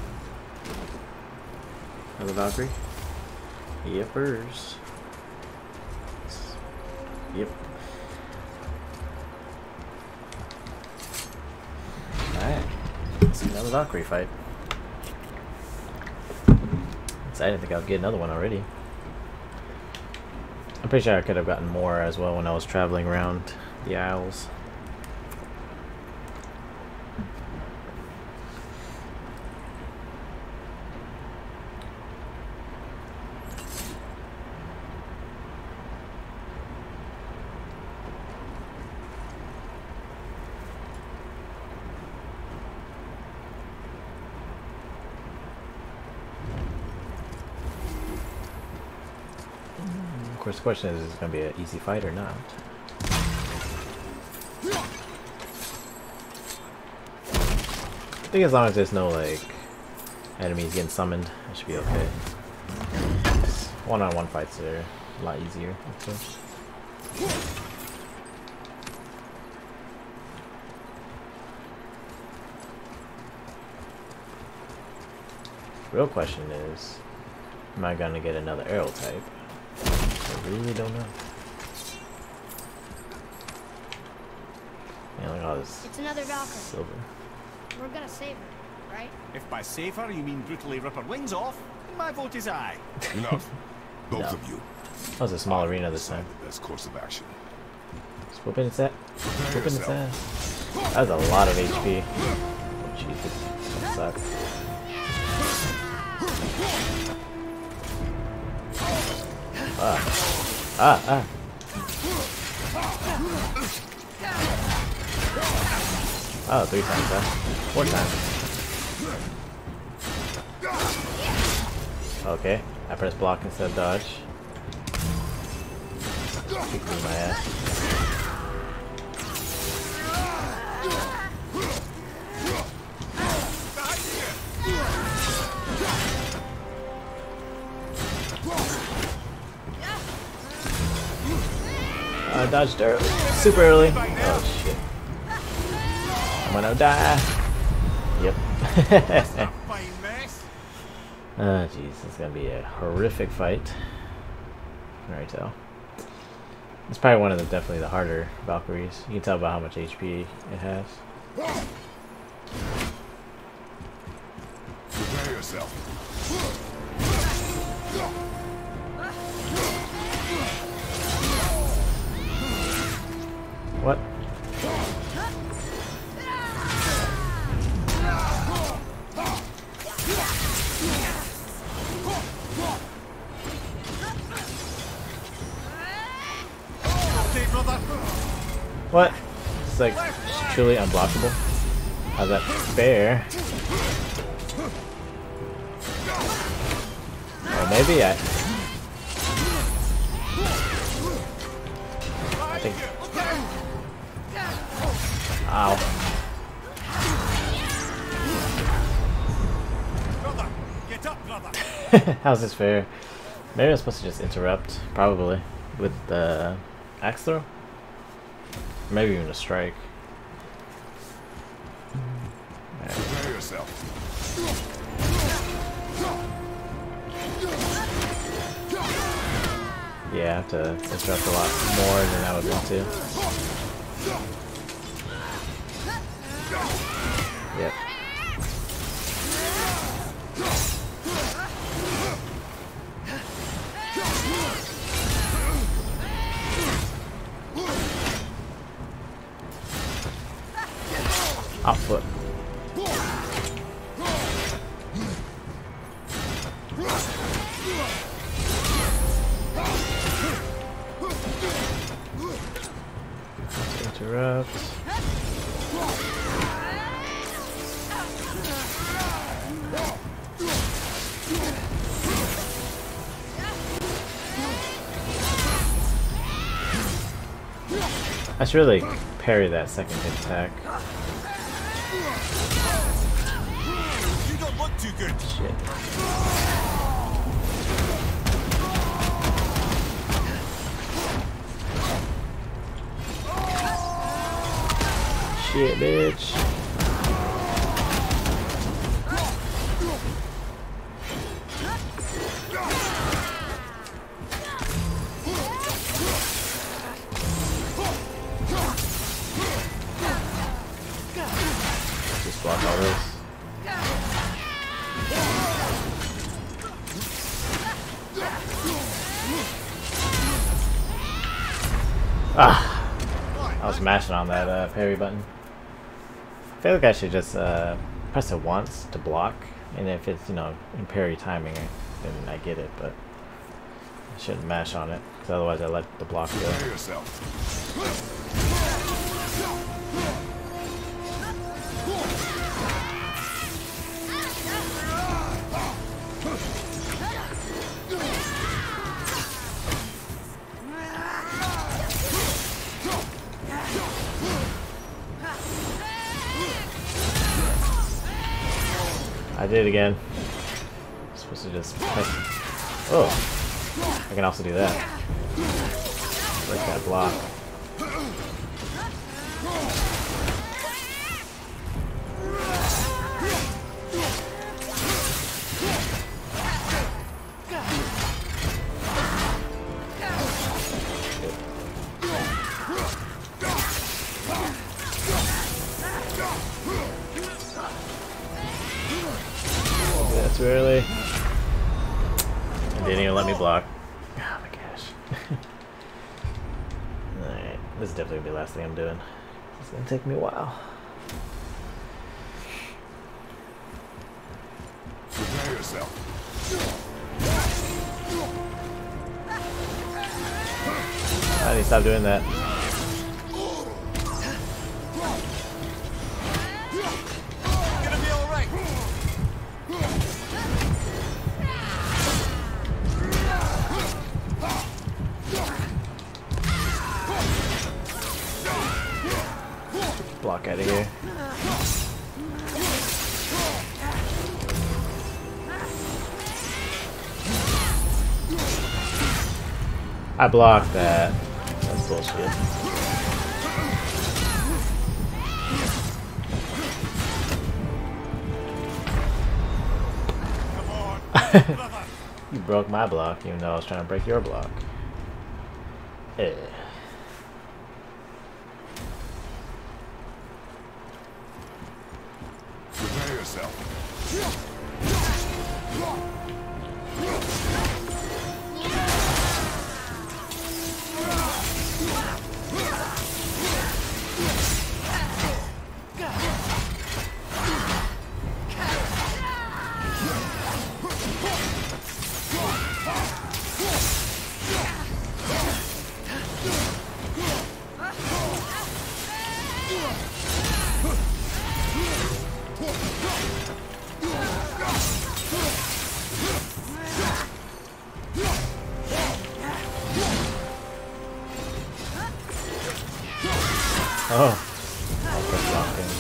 Another Valkyrie? Yepers. Yep. Alright. Let's see another Valkyrie fight. I didn't think I'd get another one already. I'm pretty sure I could have gotten more as well when I was traveling around the Isles. Of course, the question is it going to be an easy fight or not? I think as long as there's no, like, enemies getting summoned, it should be okay. One-on-one fights are a lot easier, I'd say. Real question is, am I going to get another arrow type? I really don't know. Yeah, look at all this. It's another Valkyrie. Silver. We're gonna save her, right? If by save her you mean brutally rip her wings off, my vote is aye. Enough. Both No. of you. That was a small arena this time. The best course of action. Just whooping its ass. Whooping its ass. That was a lot of HP. Oh, Jesus. That sucks. Ah. Oh, 3 times, huh? 4 times. Okay, I press block instead of dodge. Kick me in my ass. I dodged early. Super early. Oh shit. I'm gonna die. Yep. Oh jeez, this is gonna be a horrific fight. Can already tell. It's probably one of the definitely the harder Valkyries. You can tell by how much HP it has. Prepare yourself. What? What? It's like truly unblockable. How's that fair? Or maybe I think. Ow. How's this fair? Maybe I'm supposed to just interrupt, probably, with the axe throw? Maybe even a strike. Prepare yourself. Yeah, I have to interrupt a lot more than I would want to. Yep. Hot foot. Interrupt. I should really parry that second hit attack. You don't look too good. Shit. Shit, bitch. Just block all this. Ah, I was mashing on that parry button. I feel like I should just press it once to block, and if it's, you know, in parry timing, then I get it, but I shouldn't mash on it, because otherwise I let the block go. Prepare yourself. I did it again. I'm supposed to just press. Oh, I can also do that. Break that block. Too early. It didn't even let me block. Oh my gosh. Alright, this is definitely gonna be the last thing I'm doing. It's gonna take me a while. Prepare yourself. I need to stop doing that. Block out of here. I blocked that. That's bullshit. You broke my block, even though I was trying to break your block. Eh. Prepare yourself. Oh. That's blocking.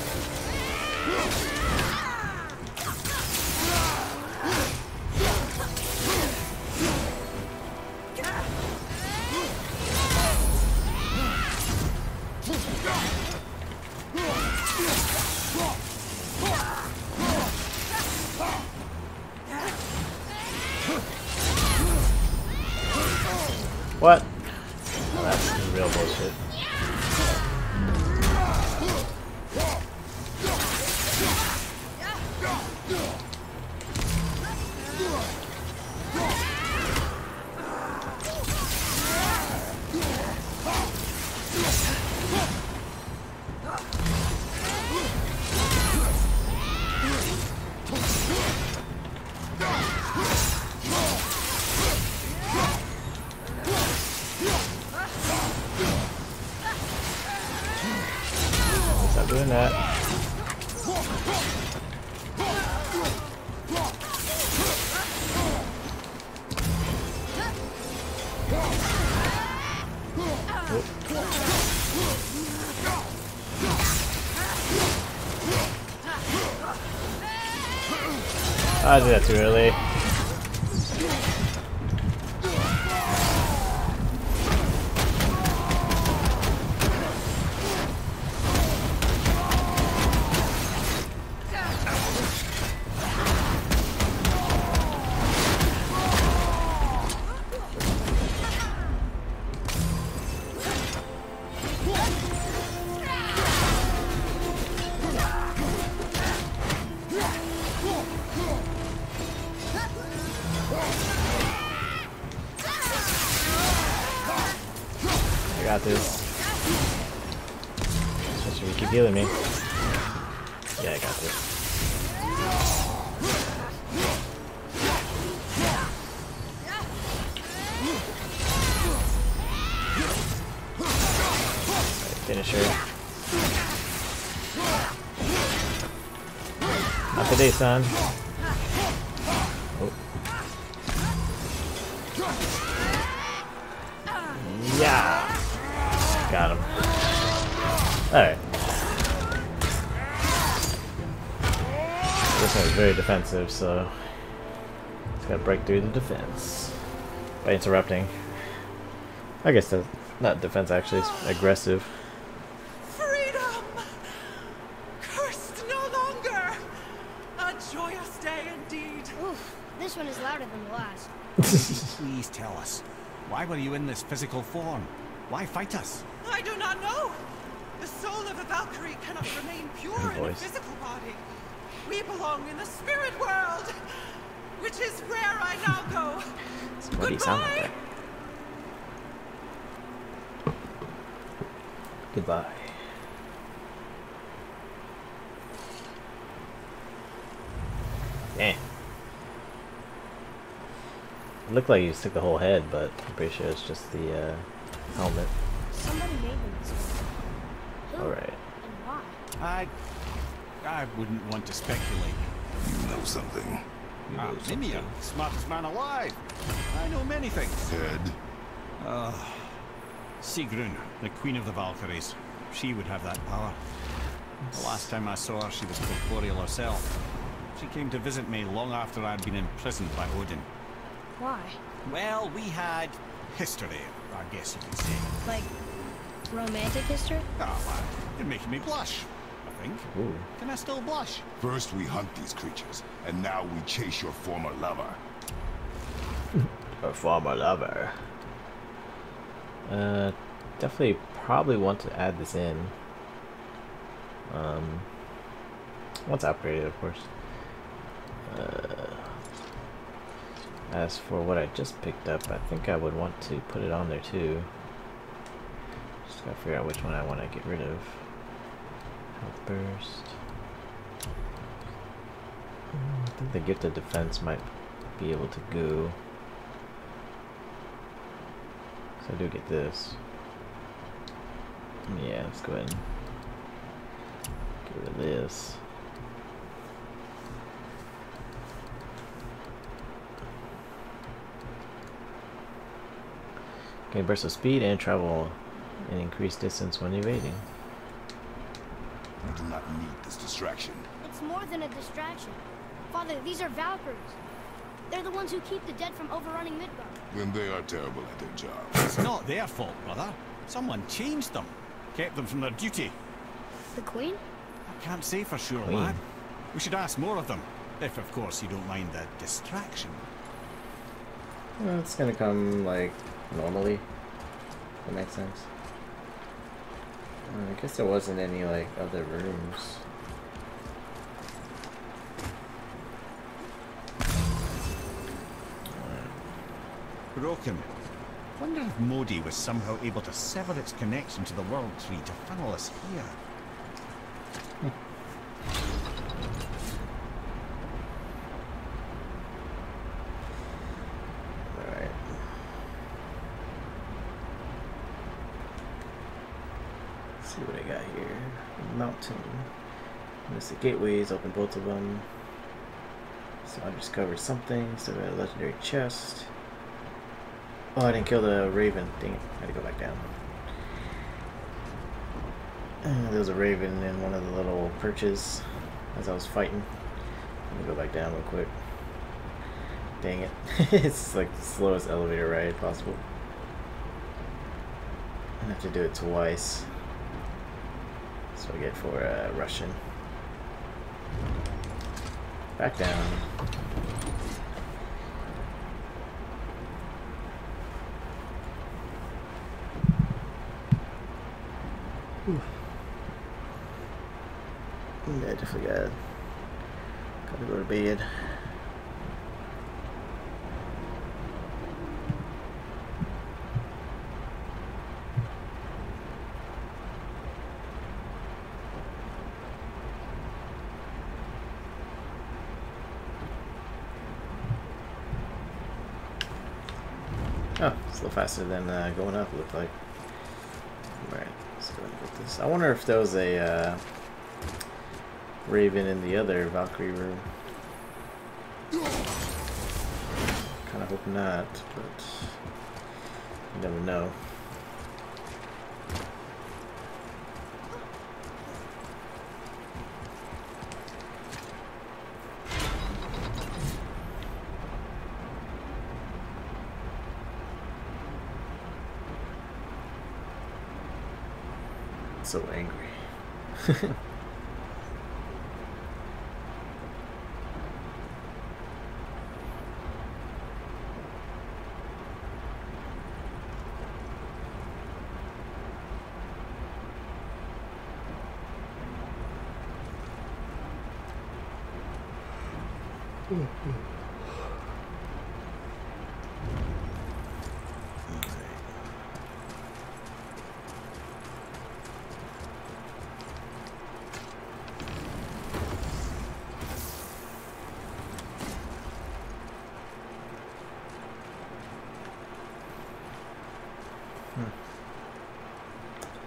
What? Oh, that's real bullshit. Stop doing that. I did that too early. I got this. Especially if you keep healing me. Yeah, I got this. Finish her. Not today, son. Oh. Yeah. Got him. Alright. This one is very defensive, so just gotta break through the defense by interrupting. I guess that's not defense, actually, it's aggressive. Freedom! Cursed no longer! A joyous day indeed. Oof, this one is louder than the last. Please tell us. Why were you in this physical form? Why fight us? I do not know. The soul of a Valkyrie cannot remain pure in a physical body. We belong in the spirit world, which is where I now go. What do you sound like that? Goodbye. Damn. It looked like you took the whole head, but I'm pretty sure it's just the helmet. Somebody made them this way. Who? Alright. And why? I wouldn't want to speculate. You know something. Mimir, smartest man alive. I know many things. Head. Sigrun, the queen of the Valkyries. She would have that power. The last time I saw her, she was corporeal herself. She came to visit me long after I'd been imprisoned by Odin. Why? Well, we had history, I guess you could say. Like romantic history? Oh, well, you're making me blush, I think. Ooh. Can I still blush? First we hunt these creatures, and now we chase your former lover. A former lover. Definitely probably want to add this in. Once upgraded, of course. As for what I just picked up, I think I would want to put it on there too. Just gotta figure out which one I want to get rid of. Health burst. I think the gift of defense might be able to go. So I do get this. Yeah, let's go ahead and get rid of this. Gain burst of speed and travel and increase distance when evading. You do not need this distraction. It's more than a distraction. Father, these are Valkyries. They're the ones who keep the dead from overrunning Midgard. Then they are terrible at their job. It's not their fault, brother. Someone changed them. Kept them from their duty. The Queen? I can't say for sure, Queen. lad. We should ask more of them. If, of course, you don't mind the distraction. Well, it's gonna come, like, normally. That makes sense. I guess there wasn't any, like, other rooms. Broken. Wonder if Modi was somehow able to sever its connection to the World Tree to funnel us here. Alright. Let's see what I got here. Mountain. There's the gateways, open both of them. So I discovered something. So we got a legendary chest. Oh, I didn't kill the raven. Dang it. I had to go back down. There was a raven in one of the little perches as I was fighting. Let me go back down real quick. Dang it. It's like the slowest elevator ride possible. I have to do it twice. That's what I get for Russian. Back down. Yeah, definitely gotta go to bed. Oh, it's a little faster than going up, it looked like. Alright, let's go ahead and get this. I wonder if there was a raven in the other Valkyrie room. Kinda hope not, but you never know. So angry.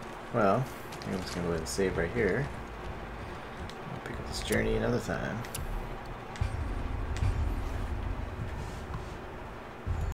Well, I'm just gonna go ahead and save right here. I'll pick up this journey another time.